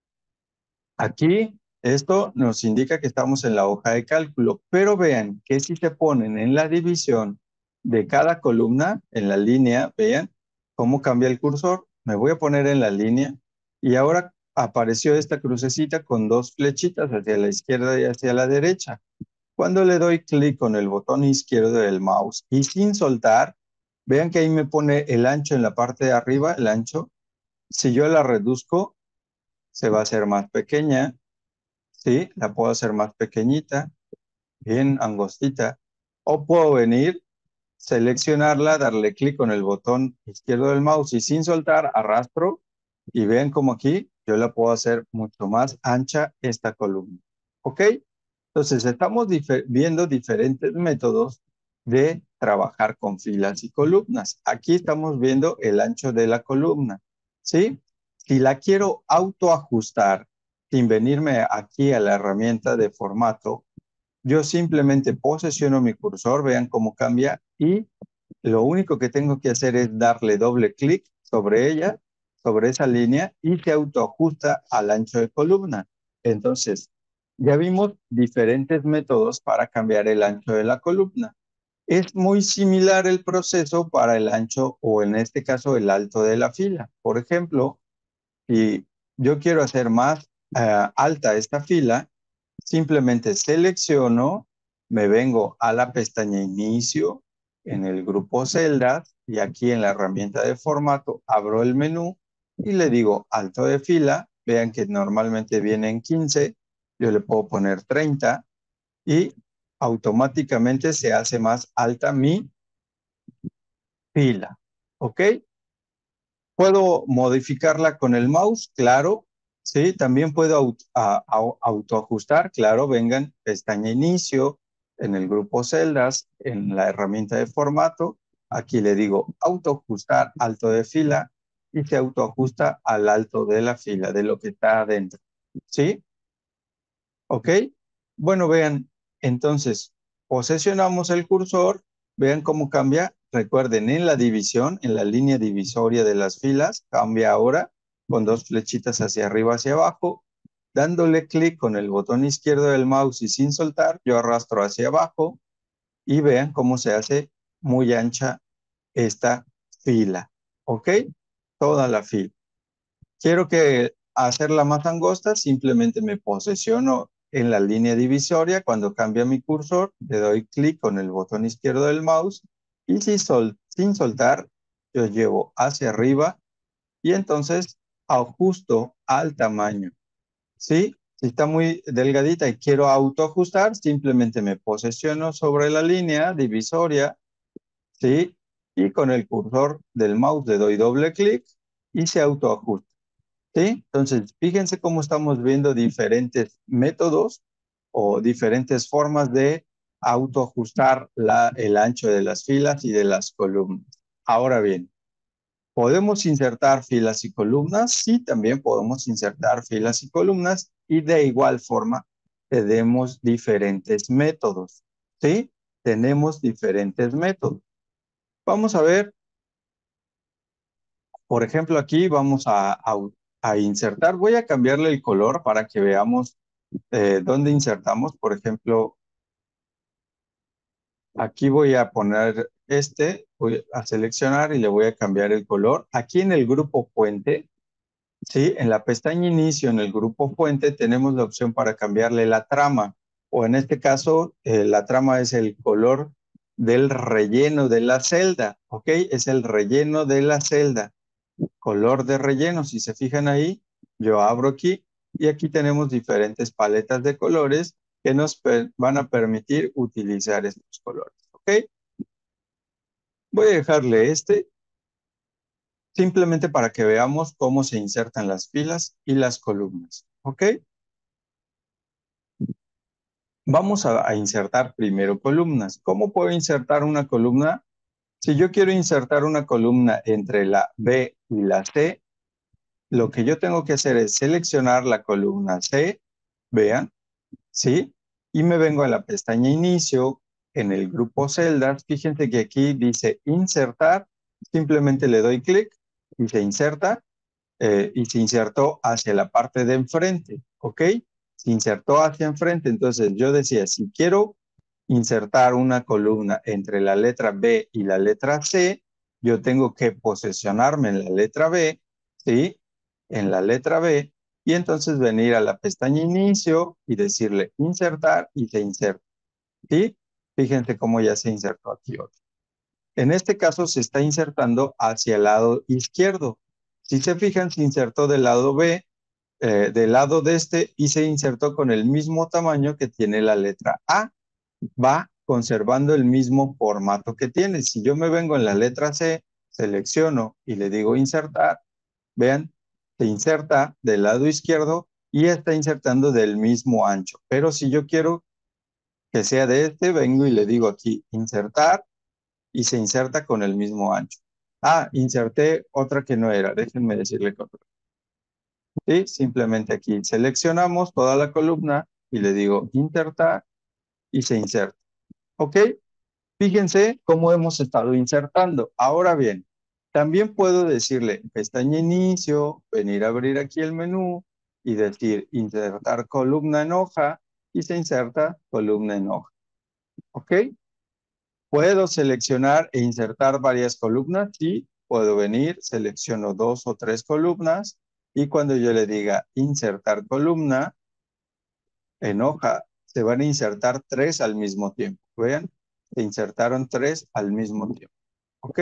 Aquí esto nos indica que estamos en la hoja de cálculo, pero vean que si se ponen en la división de cada columna, en la línea, vean cómo cambia el cursor. Me voy a poner en la línea y ahora apareció esta crucecita con dos flechitas hacia la izquierda y hacia la derecha. Cuando le doy clic con el botón izquierdo del mouse y sin soltar, vean que ahí me pone el ancho en la parte de arriba, el ancho. Si yo la reduzco, se va a hacer más pequeña. Sí, la puedo hacer más pequeñita, bien angostita. O puedo venir, seleccionarla, darle clic con el botón izquierdo del mouse y sin soltar, arrastro y ven como aquí yo la puedo hacer mucho más ancha esta columna. ¿Ok? Entonces estamos viendo diferentes métodos de trabajar con filas y columnas. Aquí estamos viendo el ancho de la columna. ¿Sí? Si la quiero autoajustar sin venirme aquí a la herramienta de formato, yo simplemente posesiono mi cursor, vean cómo cambia y lo único que tengo que hacer es darle doble clic sobre ella, sobre esa línea y se autoajusta al ancho de columna. Entonces, ya vimos diferentes métodos para cambiar el ancho de la columna. Es muy similar el proceso para el ancho o en este caso el alto de la fila. Por ejemplo, si yo quiero hacer más alta esta fila, simplemente selecciono, me vengo a la pestaña inicio, en el grupo celdas y aquí en la herramienta de formato abro el menú y le digo alto de fila. Vean que normalmente viene en 15, yo le puedo poner 30 y automáticamente se hace más alta mi fila. ¿Ok? Puedo modificarla con el mouse, claro. Sí, también puedo autoajustar, claro. Vengan, pestaña inicio, en el grupo celdas, en la herramienta de formato. Aquí le digo autoajustar alto de fila y se autoajusta al alto de la fila, de lo que está adentro. ¿Sí? ¿Ok? Bueno, vean, entonces, posesionamos el cursor, vean cómo cambia. Recuerden, en la división, en la línea divisoria de las filas, cambia ahora con dos flechitas hacia arriba, hacia abajo. Dándole clic con el botón izquierdo del mouse y sin soltar, yo arrastro hacia abajo y vean cómo se hace muy ancha esta fila. ¿Ok? Toda la fila. Quiero que hacerla más angosta, simplemente me posesiono en la línea divisoria. Cuando cambia mi cursor, le doy clic con el botón izquierdo del mouse y sin soltar, yo llevo hacia arriba y entonces ajusto al tamaño. ¿Sí? Si está muy delgadita y quiero autoajustar, simplemente me posesiono sobre la línea divisoria, ¿sí? Y con el cursor del mouse le doy doble clic y se autoajusta. ¿Sí? Entonces, fíjense cómo estamos viendo diferentes métodos o diferentes formas de autoajustar el ancho de las filas y de las columnas. Ahora bien, ¿podemos insertar filas y columnas? Sí, también podemos insertar filas y columnas y de igual forma tenemos diferentes métodos. ¿Sí? Tenemos diferentes métodos. Vamos a ver, por ejemplo, aquí vamos a insertar. Voy a cambiarle el color para que veamos dónde insertamos. Por ejemplo, aquí voy a poner voy a seleccionar y le voy a cambiar el color. Aquí en el grupo fuente, ¿sí? En la pestaña inicio, en el grupo fuente, tenemos la opción para cambiarle la trama. O en este caso, la trama es el color del relleno de la celda, ¿ok? Es el relleno de la celda. Color de relleno, si se fijan ahí, yo abro aquí y aquí tenemos diferentes paletas de colores que nos van a permitir utilizar estos colores, ¿ok? Voy a dejarle simplemente para que veamos cómo se insertan las filas y las columnas, ¿ok? Vamos a insertar primero columnas. ¿Cómo puedo insertar una columna? Si yo quiero insertar una columna entre la B y la C, lo que yo tengo que hacer es seleccionar la columna C, vean, ¿sí? Y me vengo a la pestaña Inicio, en el grupo Celdas. Fíjense que aquí dice Insertar. Simplemente le doy clic y se inserta. Y se insertó hacia la parte de enfrente, ¿ok? Se insertó hacia enfrente. Entonces yo decía, si quiero insertar una columna entre la letra B y la letra C, yo tengo que posicionarme en la letra B, ¿sí? En la letra B, y entonces venir a la pestaña Inicio y decirle Insertar y se inserta, ¿sí? Fíjense cómo ya se insertó aquí otro. En este caso se está insertando hacia el lado izquierdo. Si se fijan, se insertó del lado B, del lado de y se insertó con el mismo tamaño que tiene la letra A. Va conservando el mismo formato que tiene. Si yo me vengo en la letra C, selecciono y le digo insertar, vean, se inserta del lado izquierdo y está insertando del mismo ancho. Pero si yo quiero que sea de vengo y le digo aquí insertar y se inserta con el mismo ancho. Ah, inserté otra que no era. Déjenme decirle que otra. ¿Sí? Simplemente aquí seleccionamos toda la columna y le digo insertar y se inserta. ¿Ok? Fíjense cómo hemos estado insertando. Ahora bien, también puedo decirle pestaña inicio, venir a abrir aquí el menú y decir insertar columna en hoja y se inserta columna en hoja. ¿Ok? ¿Puedo seleccionar e insertar varias columnas? Sí, puedo venir, selecciono 2 o 3 columnas y cuando yo le diga insertar columna en hoja, se van a insertar 3 al mismo tiempo. Vean, se insertaron 3 al mismo tiempo. ¿Ok?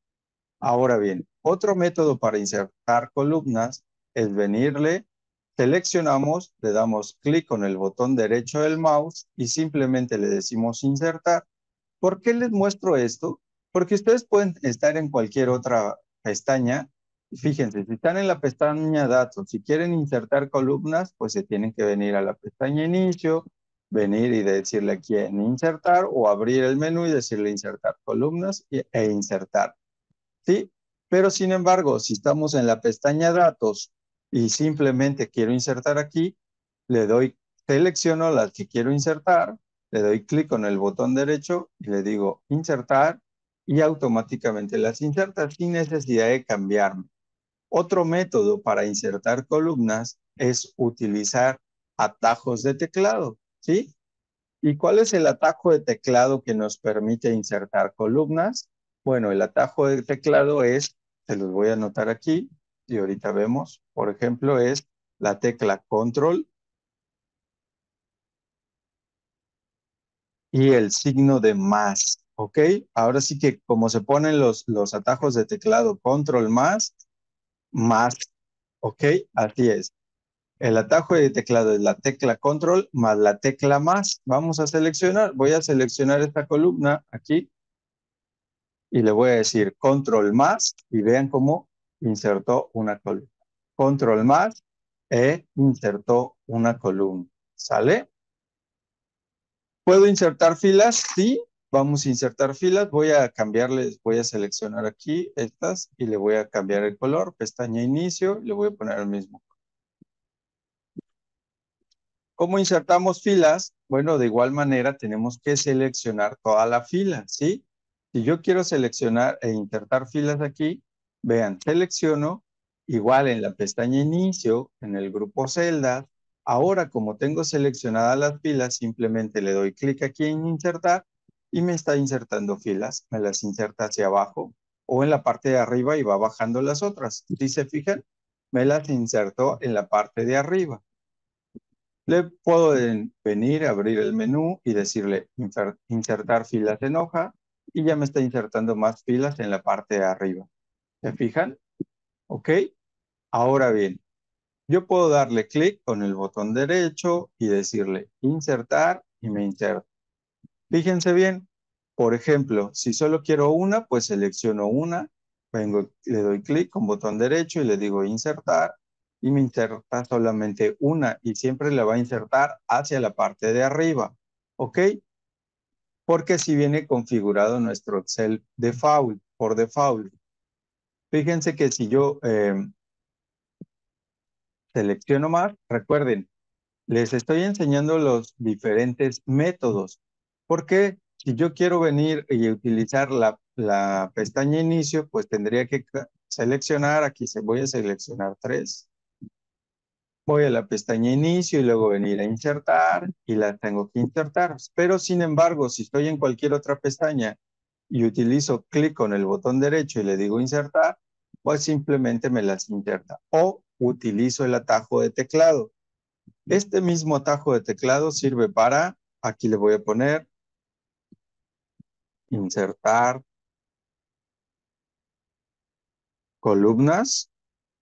Ahora bien, otro método para insertar columnas es venirle, seleccionamos, le damos clic con el botón derecho del mouse y simplemente le decimos insertar. ¿Por qué les muestro esto? Porque ustedes pueden estar en cualquier otra pestaña. Fíjense, si están en la pestaña datos, si quieren insertar columnas, pues se tienen que venir a la pestaña inicio, venir y decirle aquí en insertar o abrir el menú y decirle insertar columnas e insertar. ¿Sí? Pero sin embargo, si estamos en la pestaña Datos y simplemente quiero insertar aquí, le doy, selecciono las que quiero insertar, le doy clic con el botón derecho y le digo insertar y automáticamente las inserta sin necesidad de cambiarme. Otro método para insertar columnas es utilizar atajos de teclado, ¿sí? ¿Y cuál es el atajo de teclado que nos permite insertar columnas? Bueno, el atajo de teclado es, se los voy a anotar aquí y ahorita vemos, por ejemplo, es la tecla Control y el signo de más, ¿ok? Ahora sí que como se ponen los atajos de teclado, Control más, ¿ok? Así es. El atajo de teclado es la tecla Control más la tecla más. Vamos a seleccionar, voy a seleccionar esta columna aquí y le voy a decir Control más y vean cómo insertó una columna. Control más e insertó una columna. ¿Sale? ¿Puedo insertar filas? Sí, vamos a insertar filas. Voy a cambiarles, voy a seleccionar aquí estas y le voy a cambiar el color. Pestaña inicio, le voy a poner el mismo. ¿Cómo insertamos filas? Bueno, de igual manera tenemos que seleccionar toda la fila, ¿sí? Si yo quiero seleccionar e insertar filas aquí, vean, selecciono, igual en la pestaña inicio, en el grupo celdas. Ahora, como tengo seleccionadas las filas, simplemente le doy clic aquí en insertar y me está insertando filas. Me las inserta hacia abajo o en la parte de arriba y va bajando las otras. Si se fijan, me las insertó en la parte de arriba. Le puedo venir, abrir el menú y decirle insertar filas en hoja y ya me está insertando más filas en la parte de arriba. ¿Se fijan? ¿Ok? Ahora bien, yo puedo darle clic con el botón derecho y decirle insertar y me inserta. Fíjense bien, por ejemplo, si solo quiero una, pues selecciono una, vengo, le doy clic con botón derecho y le digo insertar y me inserta solamente una y siempre la va a insertar hacia la parte de arriba, ¿ok? Porque así viene configurado nuestro Excel default, por default. Fíjense que si yo selecciono más, recuerden, les estoy enseñando los diferentes métodos. Porque si yo quiero venir y utilizar la pestaña inicio, pues tendría que seleccionar, aquí voy a seleccionar tres. Voy a la pestaña inicio y luego venir a insertar y la tengo que insertar. Pero sin embargo, si estoy en cualquier otra pestaña y utilizo clic con el botón derecho y le digo insertar, pues simplemente me las inserta. O utilizo el atajo de teclado. Este mismo atajo de teclado sirve para, aquí le voy a poner, insertar columnas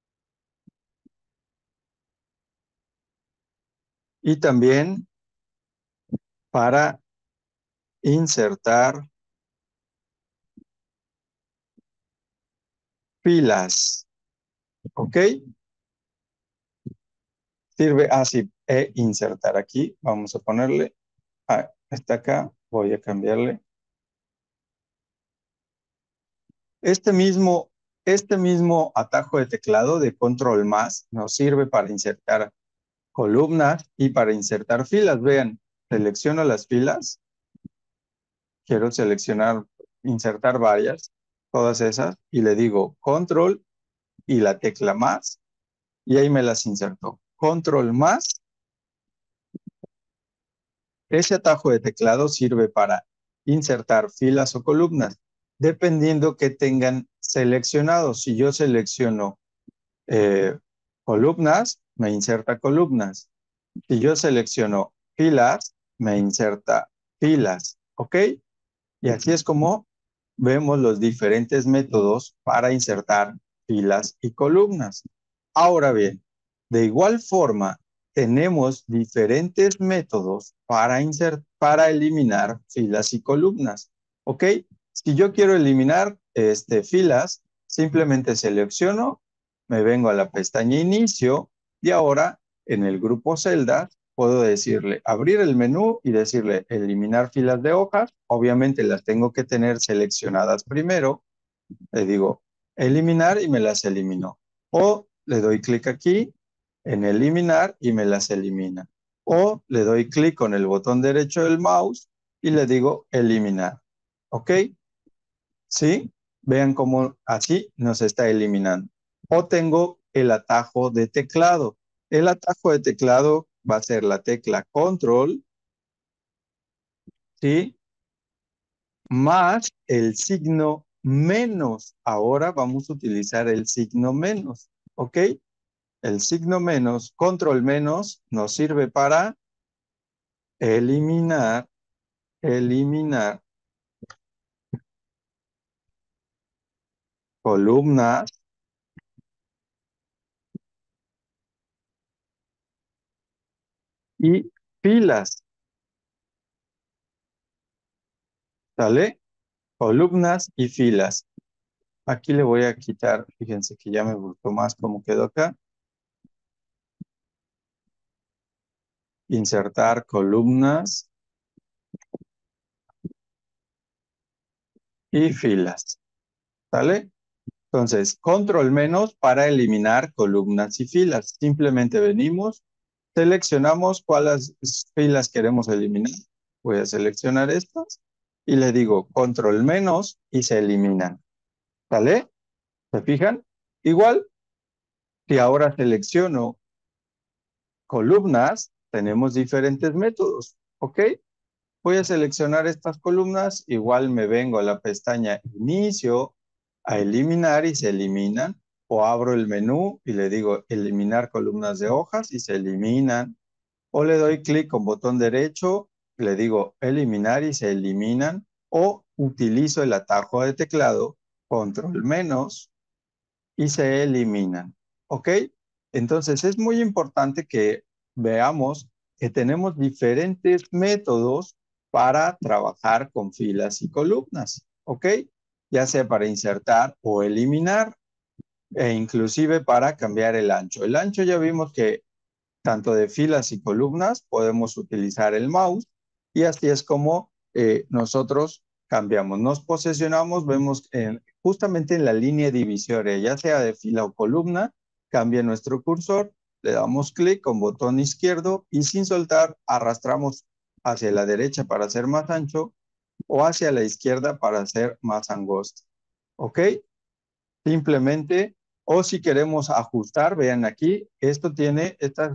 y también para insertar filas. ¿Ok? Sirve así, insertar aquí. Vamos a ponerle, está acá, voy a cambiarle. Este mismo, este mismo atajo de teclado de control más nos sirve para insertar columnas y para insertar filas. Vean, selecciono las filas, quiero seleccionar, insertar varias, todas esas, y le digo control y la tecla más, y ahí me las insertó. Control más, ese atajo de teclado sirve para insertar filas o columnas, dependiendo que tengan seleccionado. Si yo selecciono columnas, me inserta columnas. Si yo selecciono filas, me inserta filas. ¿Ok? Y así es como vemos los diferentes métodos para insertar filas y columnas. Ahora bien, de igual forma, tenemos diferentes métodos para eliminar filas y columnas. ¿Ok? Si yo quiero eliminar filas, simplemente selecciono, me vengo a la pestaña Inicio y ahora en el grupo celdas puedo decirle, abrir el menú y decirle eliminar filas de hojas. Obviamente las tengo que tener seleccionadas primero. Le digo eliminar y me las eliminó. O le doy clic aquí en eliminar y me las elimina. O le doy clic con el botón derecho del mouse y le digo eliminar. ¿Ok? ¿Sí? Vean cómo así nos está eliminando. O tengo el atajo de teclado. El atajo de teclado va a ser la tecla control, ¿sí? Más el signo menos. Ahora vamos a utilizar el signo menos, ¿ok? El signo menos, control menos, nos sirve para eliminar, eliminar columnas y filas, ¿sale? Columnas y filas. Aquí le voy a quitar, fíjense que ya me gustó más cómo quedó acá. Insertar columnas y filas, ¿sale? Entonces, control menos para eliminar columnas y filas. Simplemente venimos, seleccionamos cuáles filas queremos eliminar. Voy a seleccionar estas y le digo control menos y se eliminan. ¿Sale? ¿Se fijan? Igual, si ahora selecciono columnas, tenemos diferentes métodos. ¿Ok? Voy a seleccionar estas columnas, igual me vengo a la pestaña Inicio, a eliminar y se eliminan, o abro el menú y le digo eliminar columnas de hojas y se eliminan, o le doy clic con botón derecho, le digo eliminar y se eliminan, o utilizo el atajo de teclado, control menos, y se eliminan. ¿Ok? Entonces es muy importante que veamos que tenemos diferentes métodos para trabajar con filas y columnas. ¿Ok? Ya sea para insertar o eliminar e inclusive para cambiar el ancho. El ancho ya vimos que tanto de filas y columnas, podemos utilizar el mouse y así es como nosotros cambiamos. Nos posicionamos, vemos justamente en la línea divisoria, ya sea de fila o columna, cambia nuestro cursor, le damos clic con botón izquierdo y sin soltar arrastramos hacia la derecha para hacer más ancho o hacia la izquierda para hacer más angosto. ¿Ok? Simplemente, o si queremos ajustar, vean aquí, esto tiene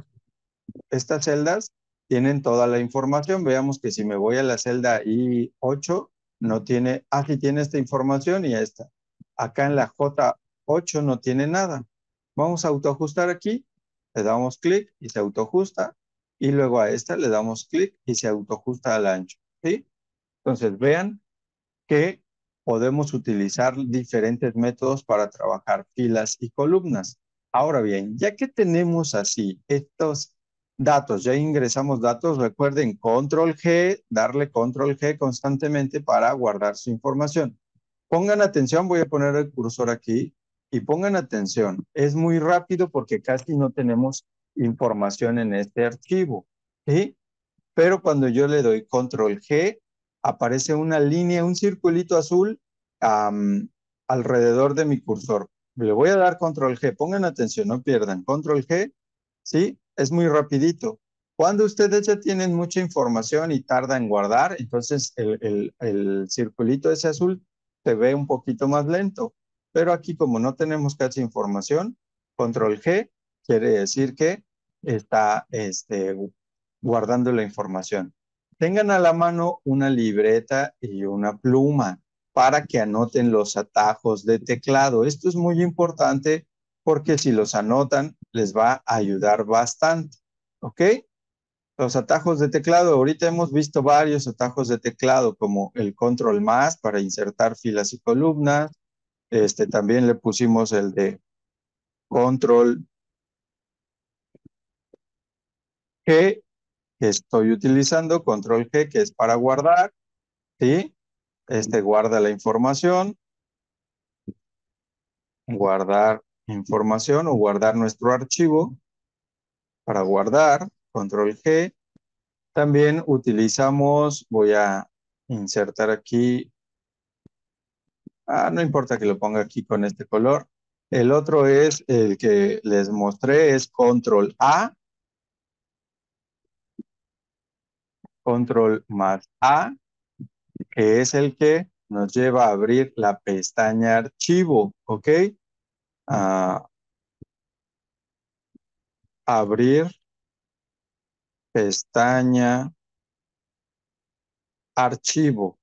estas celdas tienen toda la información. Veamos que si me voy a la celda I8, no tiene, sí tiene esta información y esta. Acá en la J8 no tiene nada. Vamos a autoajustar aquí, le damos clic y se autoajusta. Y luego a esta le damos clic y se autoajusta al ancho. ¿Sí? Entonces vean que podemos utilizar diferentes métodos para trabajar filas y columnas. Ahora bien, ya que tenemos así estos datos, ya ingresamos datos, recuerden control G, darle control G constantemente para guardar su información. Pongan atención, voy a poner el cursor aquí y pongan atención. Es muy rápido porque casi no tenemos información en este archivo. ¿Sí? Pero cuando yo le doy control G, aparece una línea, un circulito azul alrededor de mi cursor. Le voy a dar control G, pongan atención, no pierdan. Control G, ¿sí? Es muy rapidito. Cuando ustedes ya tienen mucha información y tarda en guardar, entonces el circulito ese azul se ve un poquito más lento. Pero aquí como no tenemos casi información, control G quiere decir que está guardando la información. Tengan a la mano una libreta y una pluma para que anoten los atajos de teclado. Esto es muy importante porque si los anotan les va a ayudar bastante. ¿Ok? Los atajos de teclado, ahorita hemos visto varios atajos de teclado como el control más para insertar filas y columnas. También le pusimos el de control G que estoy utilizando, control G que es para guardar, ¿sí? Guarda la información, guardar información o guardar nuestro archivo para guardar, control G. También utilizamos, voy a insertar aquí No importa que lo ponga aquí con este color. El otro es el que les mostré, es control más A, que es el que nos lleva a abrir la pestaña archivo, ¿ok? Ah, abrir pestaña archivo,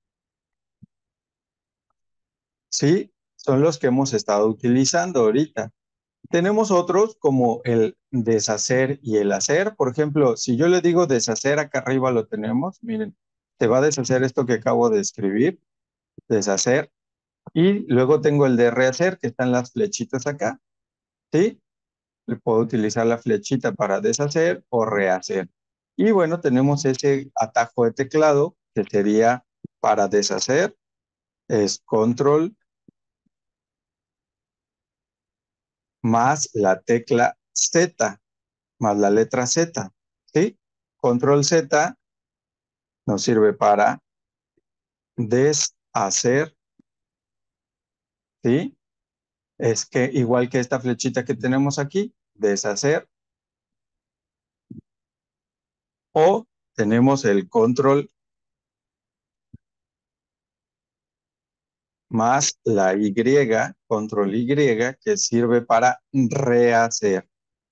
¿sí? Son los que hemos estado utilizando ahorita. Tenemos otros como el deshacer y el hacer. Por ejemplo, si yo le digo deshacer, acá arriba lo tenemos. Miren, te va a deshacer esto que acabo de escribir, deshacer. Y luego tengo el de rehacer, que están las flechitas acá, ¿sí? Le puedo utilizar la flechita para deshacer o rehacer. Y bueno, tenemos ese atajo de teclado que sería para deshacer, es control más la tecla Z, más la letra Z, ¿sí? Control Z nos sirve para deshacer, ¿sí? Es que igual que esta flechita que tenemos aquí, deshacer, o tenemos el control más la Y, control Y, que sirve para rehacer,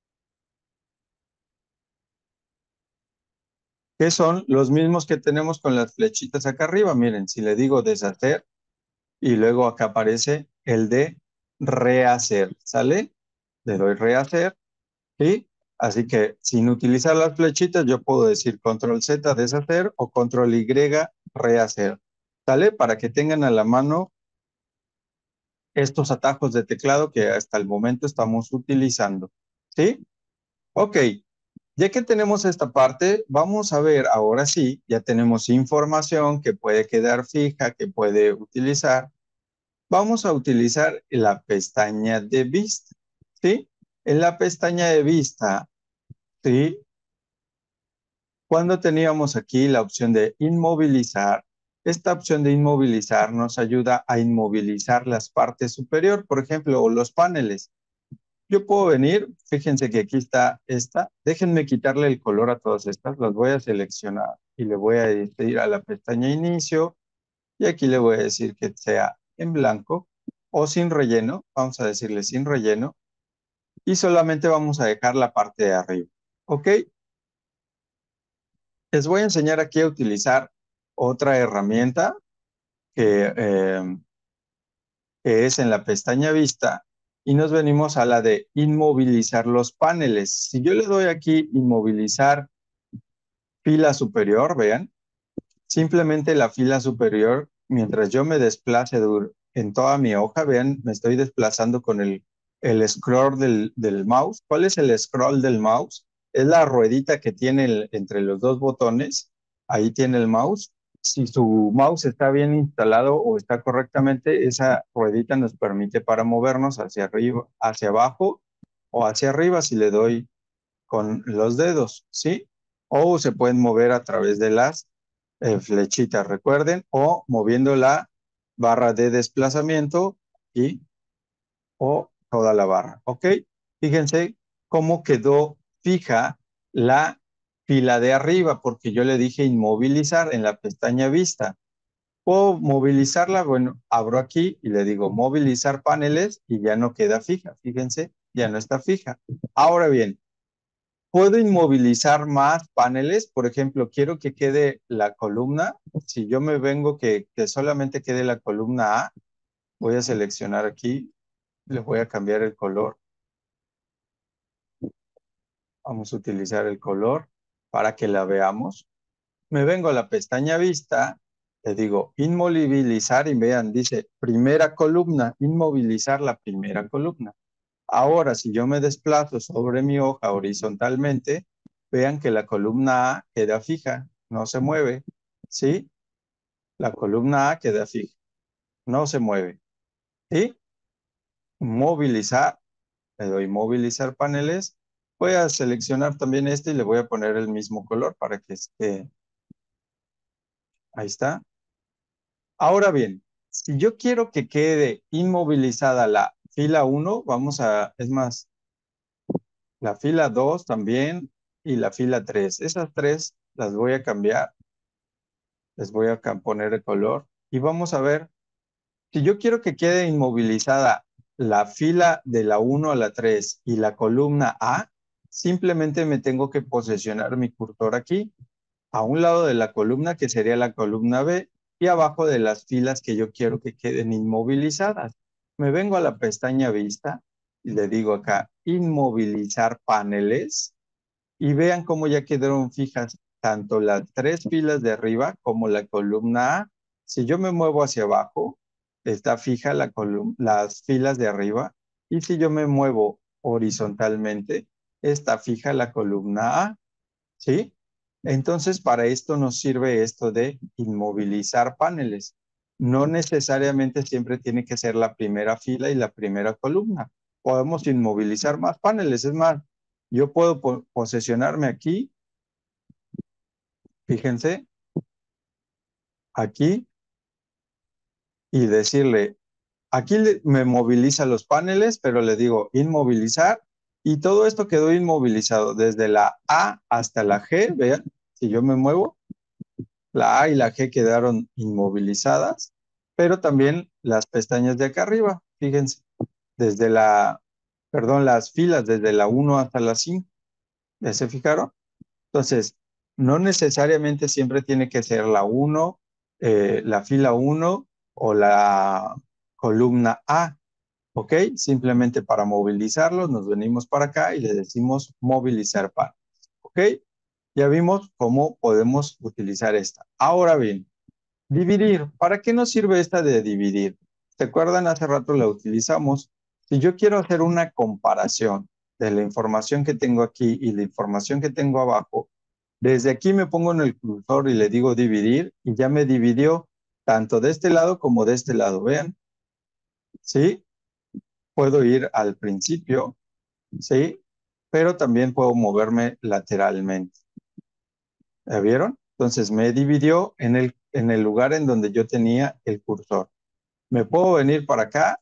que son los mismos que tenemos con las flechitas acá arriba. Miren, si le digo deshacer y luego acá aparece el de rehacer, ¿sale? Le doy rehacer, ¿sí? Así que sin utilizar las flechitas yo puedo decir control Z, deshacer, o control Y, rehacer, ¿sale? Para que tengan a la mano estos atajos de teclado que hasta el momento estamos utilizando, ¿sí? Ok, ya que tenemos esta parte, vamos a ver ahora sí, ya tenemos información que puede quedar fija, que puede utilizar. Vamos a utilizar la pestaña de vista, ¿sí? En la pestaña de vista, ¿sí? Cuando teníamos aquí la opción de inmovilizar, esta opción de inmovilizar nos ayuda a inmovilizar las partes superior, por ejemplo, o los paneles. Yo puedo venir, fíjense que aquí está esta, déjenme quitarle el color a todas estas, las voy a seleccionar y le voy a ir a la pestaña inicio y aquí le voy a decir que sea en blanco o sin relleno, vamos a decirle sin relleno y solamente vamos a dejar la parte de arriba, ¿ok? Les voy a enseñar aquí a utilizar otra herramienta que es en la pestaña vista y nos venimos a la de inmovilizar los paneles. Si yo le doy aquí inmovilizar fila superior, vean, simplemente la fila superior, mientras yo me desplace en toda mi hoja, vean, me estoy desplazando con el scroll del mouse. ¿Cuál es el scroll del mouse? Es la ruedita que tiene entre los dos botones. Ahí tiene el mouse. Si su mouse está bien instalado o está correctamente, esa ruedita nos permite para movernos hacia arriba, hacia abajo o hacia arriba si le doy con los dedos, ¿sí? O se pueden mover a través de las flechitas, recuerden, o moviendo la barra de desplazamiento y o toda la barra, ¿ok? Fíjense cómo quedó fija la fila de arriba, porque yo le dije inmovilizar en la pestaña vista. ¿Puedo movilizarla? Bueno, abro aquí y le digo movilizar paneles y ya no queda fija, fíjense, ya no está fija. Ahora bien, ¿puedo inmovilizar más paneles? Por ejemplo, quiero que quede la columna. Si yo me vengo que solamente quede la columna A, voy a seleccionar aquí, le voy a cambiar el color. Vamos a utilizar el color para que la veamos. Me vengo a la pestaña vista, le digo inmovilizar y vean, dice primera columna, inmovilizar la primera columna. Ahora, si yo me desplazo sobre mi hoja horizontalmente, vean que la columna A queda fija, no se mueve, ¿sí? La columna A queda fija, no se mueve, ¿sí? Movilizar, le doy movilizar paneles. Voy a seleccionar también este y le voy a poner el mismo color para que esté, ahí está. Ahora bien, Si yo quiero que quede inmovilizada la fila 1, es más, la fila 2 también y la fila 3. Esas tres las voy a cambiar, les voy a poner el color y vamos a ver, si yo quiero que quede inmovilizada la fila de la 1 a la 3 y la columna A, simplemente me tengo que posicionar mi cursor aquí, a un lado de la columna que sería la columna B y abajo de las filas que yo quiero que queden inmovilizadas. Me vengo a la pestaña vista y le digo acá, inmovilizar paneles y vean cómo ya quedaron fijas tanto las tres filas de arriba como la columna A. Si yo me muevo hacia abajo, está fija las filas de arriba y si yo me muevo horizontalmente, está fija la columna A. ¿Sí? Entonces, para esto nos sirve esto de inmovilizar paneles. No necesariamente siempre tiene que ser la primera fila y la primera columna. Podemos inmovilizar más paneles. Es más, yo puedo posesionarme aquí, fíjense, aquí, y decirle, aquí me moviliza los paneles, pero le digo inmovilizar, y todo esto quedó inmovilizado desde la A hasta la G, vean, si yo me muevo, la A y la G quedaron inmovilizadas, pero también las pestañas de acá arriba, fíjense, desde las filas desde la 1 hasta la 5, ¿ya se fijaron? Entonces, no necesariamente siempre tiene que ser la 1, la fila 1 o la columna A, ¿ok? Simplemente para movilizarlos nos venimos para acá y le decimos movilizar pan, ¿ok? Ya vimos cómo podemos utilizar esta. Ahora bien, dividir. ¿Para qué nos sirve esta de dividir? ¿Se acuerdan? Hace rato la utilizamos. Si yo quiero hacer una comparación de la información que tengo aquí y la información que tengo abajo, desde aquí me pongo en el cursor y le digo dividir y ya me dividió tanto de este lado como de este lado. Vean, ¿sí? Puedo ir al principio, ¿sí? Pero también puedo moverme lateralmente. ¿Ya vieron? Entonces me dividió en el lugar en donde yo tenía el cursor. Me puedo venir para acá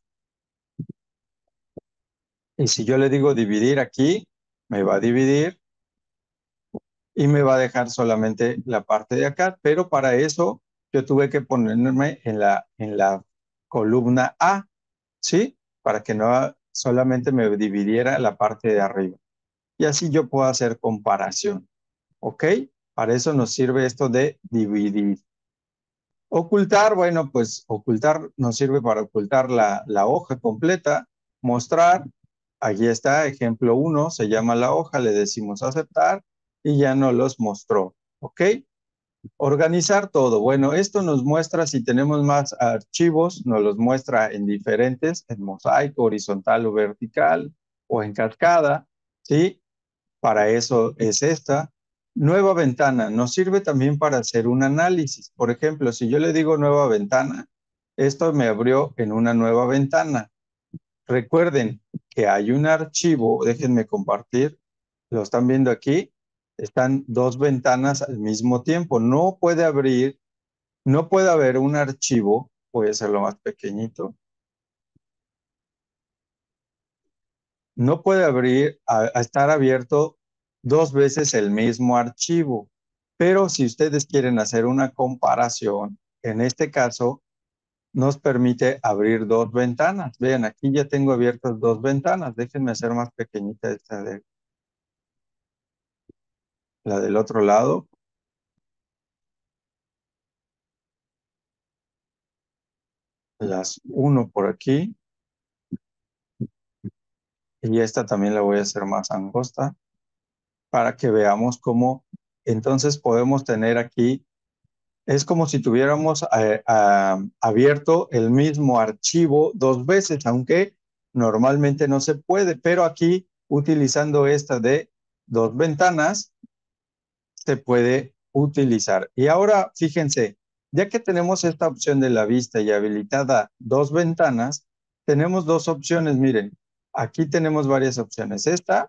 y si yo le digo dividir aquí, me va a dividir y me va a dejar solamente la parte de acá, pero para eso yo tuve que ponerme en la columna A, ¿sí? Para que no solamente me dividiera la parte de arriba. Y así yo puedo hacer comparación, ¿ok? Para eso nos sirve esto de dividir. Ocultar, bueno, pues ocultar nos sirve para ocultar la hoja completa, mostrar, aquí está, ejemplo 1, se llama la hoja, le decimos aceptar y ya nos los mostró, ¿ok? Organizar todo, bueno, esto nos muestra si tenemos más archivos, nos los muestra en diferentes, en mosaico, horizontal o vertical, o en cascada, ¿sí? Para eso es esta. Nueva ventana nos sirve también para hacer un análisis. Por ejemplo, si yo le digo nueva ventana, esto me abrió en una nueva ventana. Recuerden que hay un archivo, déjenme compartir, lo están viendo aquí, están dos ventanas al mismo tiempo. No puede haber un archivo, voy a hacerlo más pequeñito, no puede estar abierto dos veces el mismo archivo. Pero si ustedes quieren hacer una comparación, en este caso nos permite abrir dos ventanas. Vean, aquí ya tengo abiertas dos ventanas. Déjenme hacer más pequeñita esta de la del otro lado. Las uno por aquí. Y esta también la voy a hacer más angosta para que veamos cómo entonces podemos tener aquí. Es como si tuviéramos abierto el mismo archivo dos veces, aunque normalmente no se puede, pero aquí utilizando esta de dos ventanas se puede utilizar. Y ahora fíjense, ya que tenemos esta opción de la vista y habilitada dos ventanas, tenemos dos opciones, miren, aquí tenemos varias opciones. Esta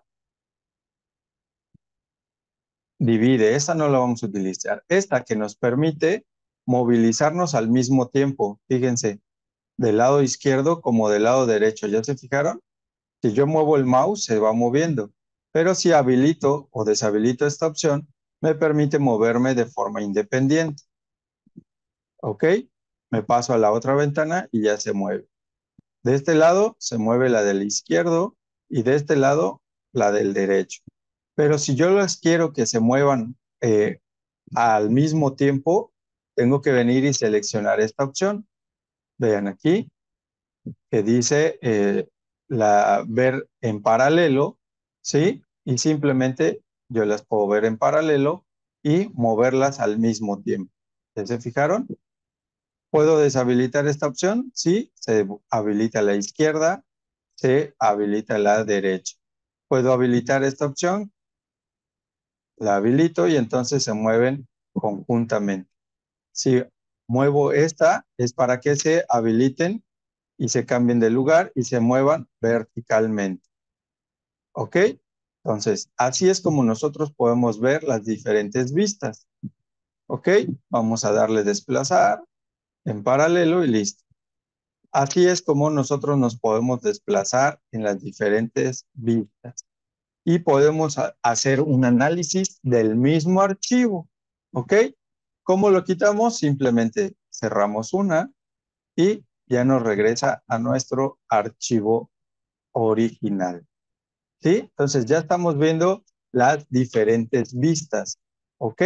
divide, esta no la vamos a utilizar. Esta que nos permite movilizarnos al mismo tiempo, fíjense, del lado izquierdo como del lado derecho. ¿Ya se fijaron? Si yo muevo el mouse, se va moviendo. Pero si habilito o deshabilito esta opción, me permite moverme de forma independiente. ¿Ok? Me paso a la otra ventana y ya se mueve. De este lado se mueve la del izquierdo y de este lado la del derecho. Pero si yo las quiero que se muevan al mismo tiempo, tengo que venir y seleccionar esta opción. Vean aquí que dice ver en paralelo, ¿sí? Y simplemente yo las puedo ver en paralelo y moverlas al mismo tiempo. ¿Ya se fijaron? ¿Puedo deshabilitar esta opción? Sí, se habilita a la izquierda, se habilita a la derecha. ¿Puedo habilitar esta opción? La habilito y entonces se mueven conjuntamente. Si muevo esta, es para que se habiliten y se cambien de lugar y se muevan verticalmente. ¿Ok? Entonces, así es como nosotros podemos ver las diferentes vistas. ¿Ok? Vamos a darle desplazar en paralelo y listo. Así es como nosotros nos podemos desplazar en las diferentes vistas y podemos hacer un análisis del mismo archivo. ¿Ok? ¿Cómo lo quitamos? Simplemente cerramos una y ya nos regresa a nuestro archivo original. ¿Sí? Entonces ya estamos viendo las diferentes vistas. ¿Ok?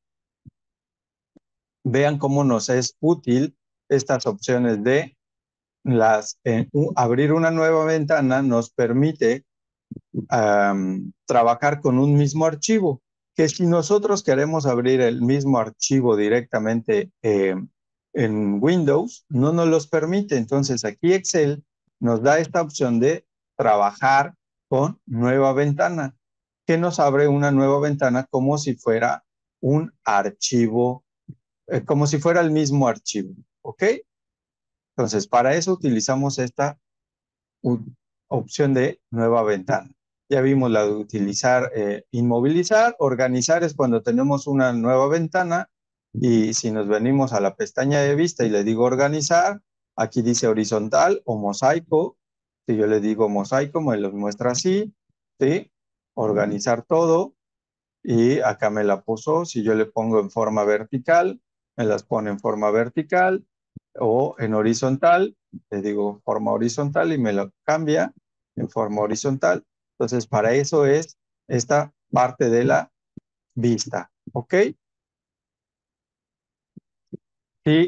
Vean cómo nos es útil estas opciones de abrir una nueva ventana nos permite trabajar con un mismo archivo, que si nosotros queremos abrir el mismo archivo directamente en Windows, no nos los permite. Entonces aquí Excel nos da esta opción de trabajar con nueva ventana, que nos abre una nueva ventana como si fuera un archivo, como si fuera el mismo archivo. ¿Ok? Entonces, para eso utilizamos esta opción de nueva ventana. Ya vimos la de utilizar, inmovilizar, organizar es cuando tenemos una nueva ventana y si nos venimos a la pestaña de vista y le digo organizar, aquí dice horizontal o mosaico. Si yo le digo mosaico, me lo muestra así, ¿sí? Organizar todo y acá me la puso. Si yo le pongo en forma vertical, me las pone en forma vertical o en horizontal, le digo forma horizontal y me lo cambia en forma horizontal. Entonces, para eso es esta parte de la vista, ¿ok? Y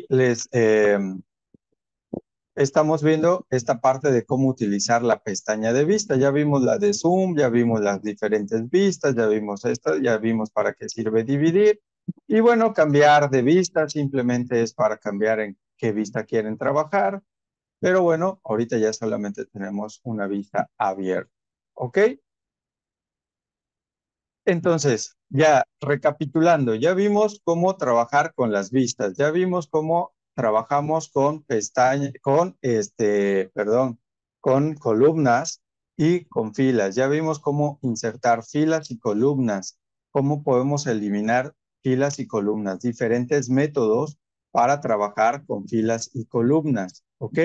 estamos viendo esta parte de cómo utilizar la pestaña de vista. Ya vimos la de zoom, ya vimos las diferentes vistas, ya vimos esta, ya vimos para qué sirve dividir. Y bueno, cambiar de vista simplemente es para cambiar en qué vista quieren trabajar. Pero bueno, ahorita ya solamente tenemos una vista abierta. ¿Ok? Entonces, ya recapitulando, ya vimos cómo trabajar con las vistas, ya vimos cómo trabajamos con pestañas, con columnas y con filas. Ya vimos cómo insertar filas y columnas, cómo podemos eliminar filas y columnas, diferentes métodos para trabajar con filas y columnas. ¿Ok?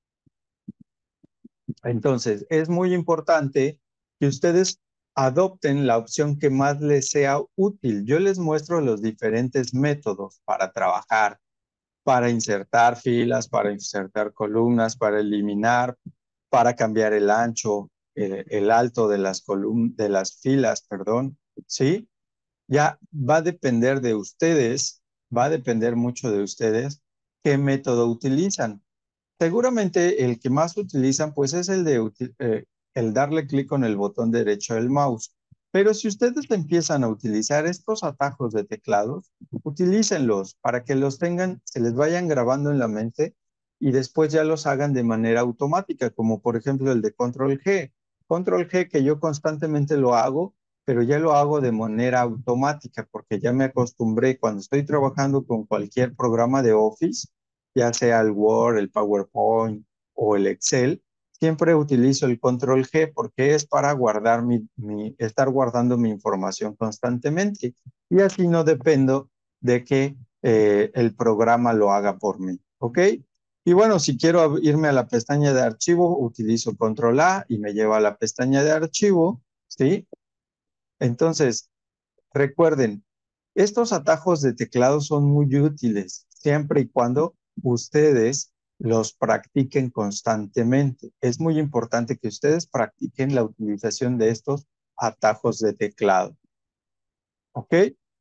Entonces, es muy importante que ustedes adopten la opción que más les sea útil. Yo les muestro los diferentes métodos para trabajar, para insertar filas, para insertar columnas, para eliminar, para cambiar el ancho, el alto de las de las filas, perdón, ¿sí? Ya va a depender de ustedes, va a depender mucho de ustedes qué método utilizan. Seguramente el que más utilizan pues es el de el darle clic con el botón derecho del mouse. Pero si ustedes empiezan a utilizar estos atajos de teclados, utilícenlos para que los tengan, se les vayan grabando en la mente y después ya los hagan de manera automática, como por ejemplo el de Control G. Control G que yo constantemente lo hago, pero ya lo hago de manera automática porque ya me acostumbré cuando estoy trabajando con cualquier programa de Office, ya sea el Word, el PowerPoint o el Excel, siempre utilizo el Control G porque es para guardar estar guardando mi información constantemente y así no dependo de que el programa lo haga por mí. ¿Ok? Y bueno, si quiero irme a la pestaña de archivo, utilizo control A y me lleva a la pestaña de archivo, ¿sí? Entonces, recuerden, estos atajos de teclado son muy útiles siempre y cuando ustedes los practiquen constantemente. Es muy importante que ustedes practiquen la utilización de estos atajos de teclado. ¿Ok?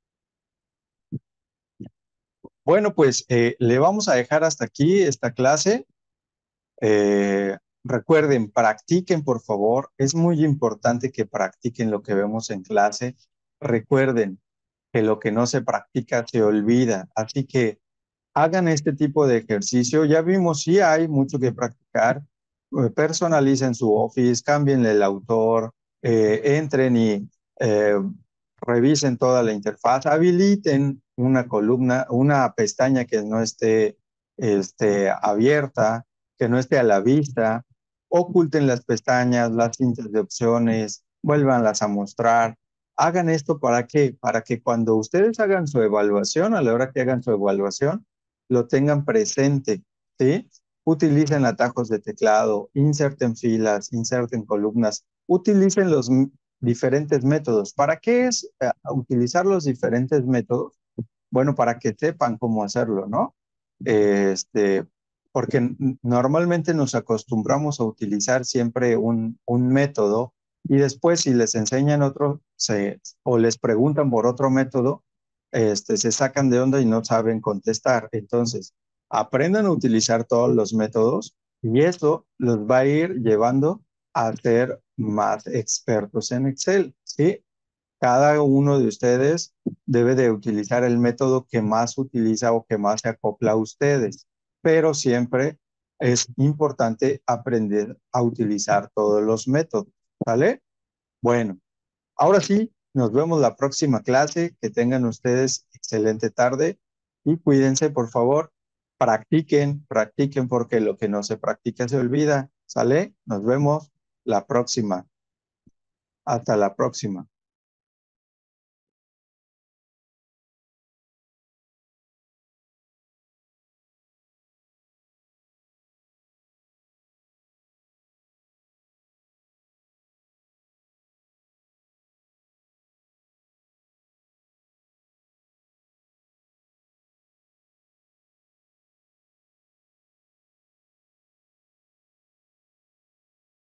Bueno, pues le vamos a dejar hasta aquí esta clase. Recuerden, practiquen, por favor. Es muy importante que practiquen lo que vemos en clase. Recuerden que lo que no se practica se olvida. Así que hagan este tipo de ejercicio. Ya vimos, sí hay mucho que practicar. Personalicen su Office, cámbienle el autor, entren y eh, revisen toda la interfaz, habiliten una columna, una pestaña que no esté abierta, que no esté a la vista, oculten las pestañas, las cintas de opciones, vuélvanlas a mostrar. Hagan esto para qué? Para que cuando ustedes hagan su evaluación, a la hora que hagan su evaluación, lo tengan presente, ¿sí? Utilicen atajos de teclado, inserten filas, inserten columnas, utilicen los diferentes métodos. ¿Para qué es utilizar los diferentes métodos? Bueno, para que sepan cómo hacerlo, ¿no? Este, porque normalmente nos acostumbramos a utilizar siempre un método y después si les enseñan otro o les preguntan por otro método, se sacan de onda y no saben contestar. Entonces, aprendan a utilizar todos los métodos y eso los va a ir llevando a ser más expertos en Excel, ¿sí? Cada uno de ustedes debe de utilizar el método que más utiliza o que más se acopla a ustedes, pero siempre es importante aprender a utilizar todos los métodos, ¿vale? Bueno, ahora sí, nos vemos la próxima clase. Que tengan ustedes excelente tarde y cuídense, por favor. Practiquen, practiquen porque lo que no se practica se olvida, ¿sale? Nos vemos la próxima. Hasta la próxima.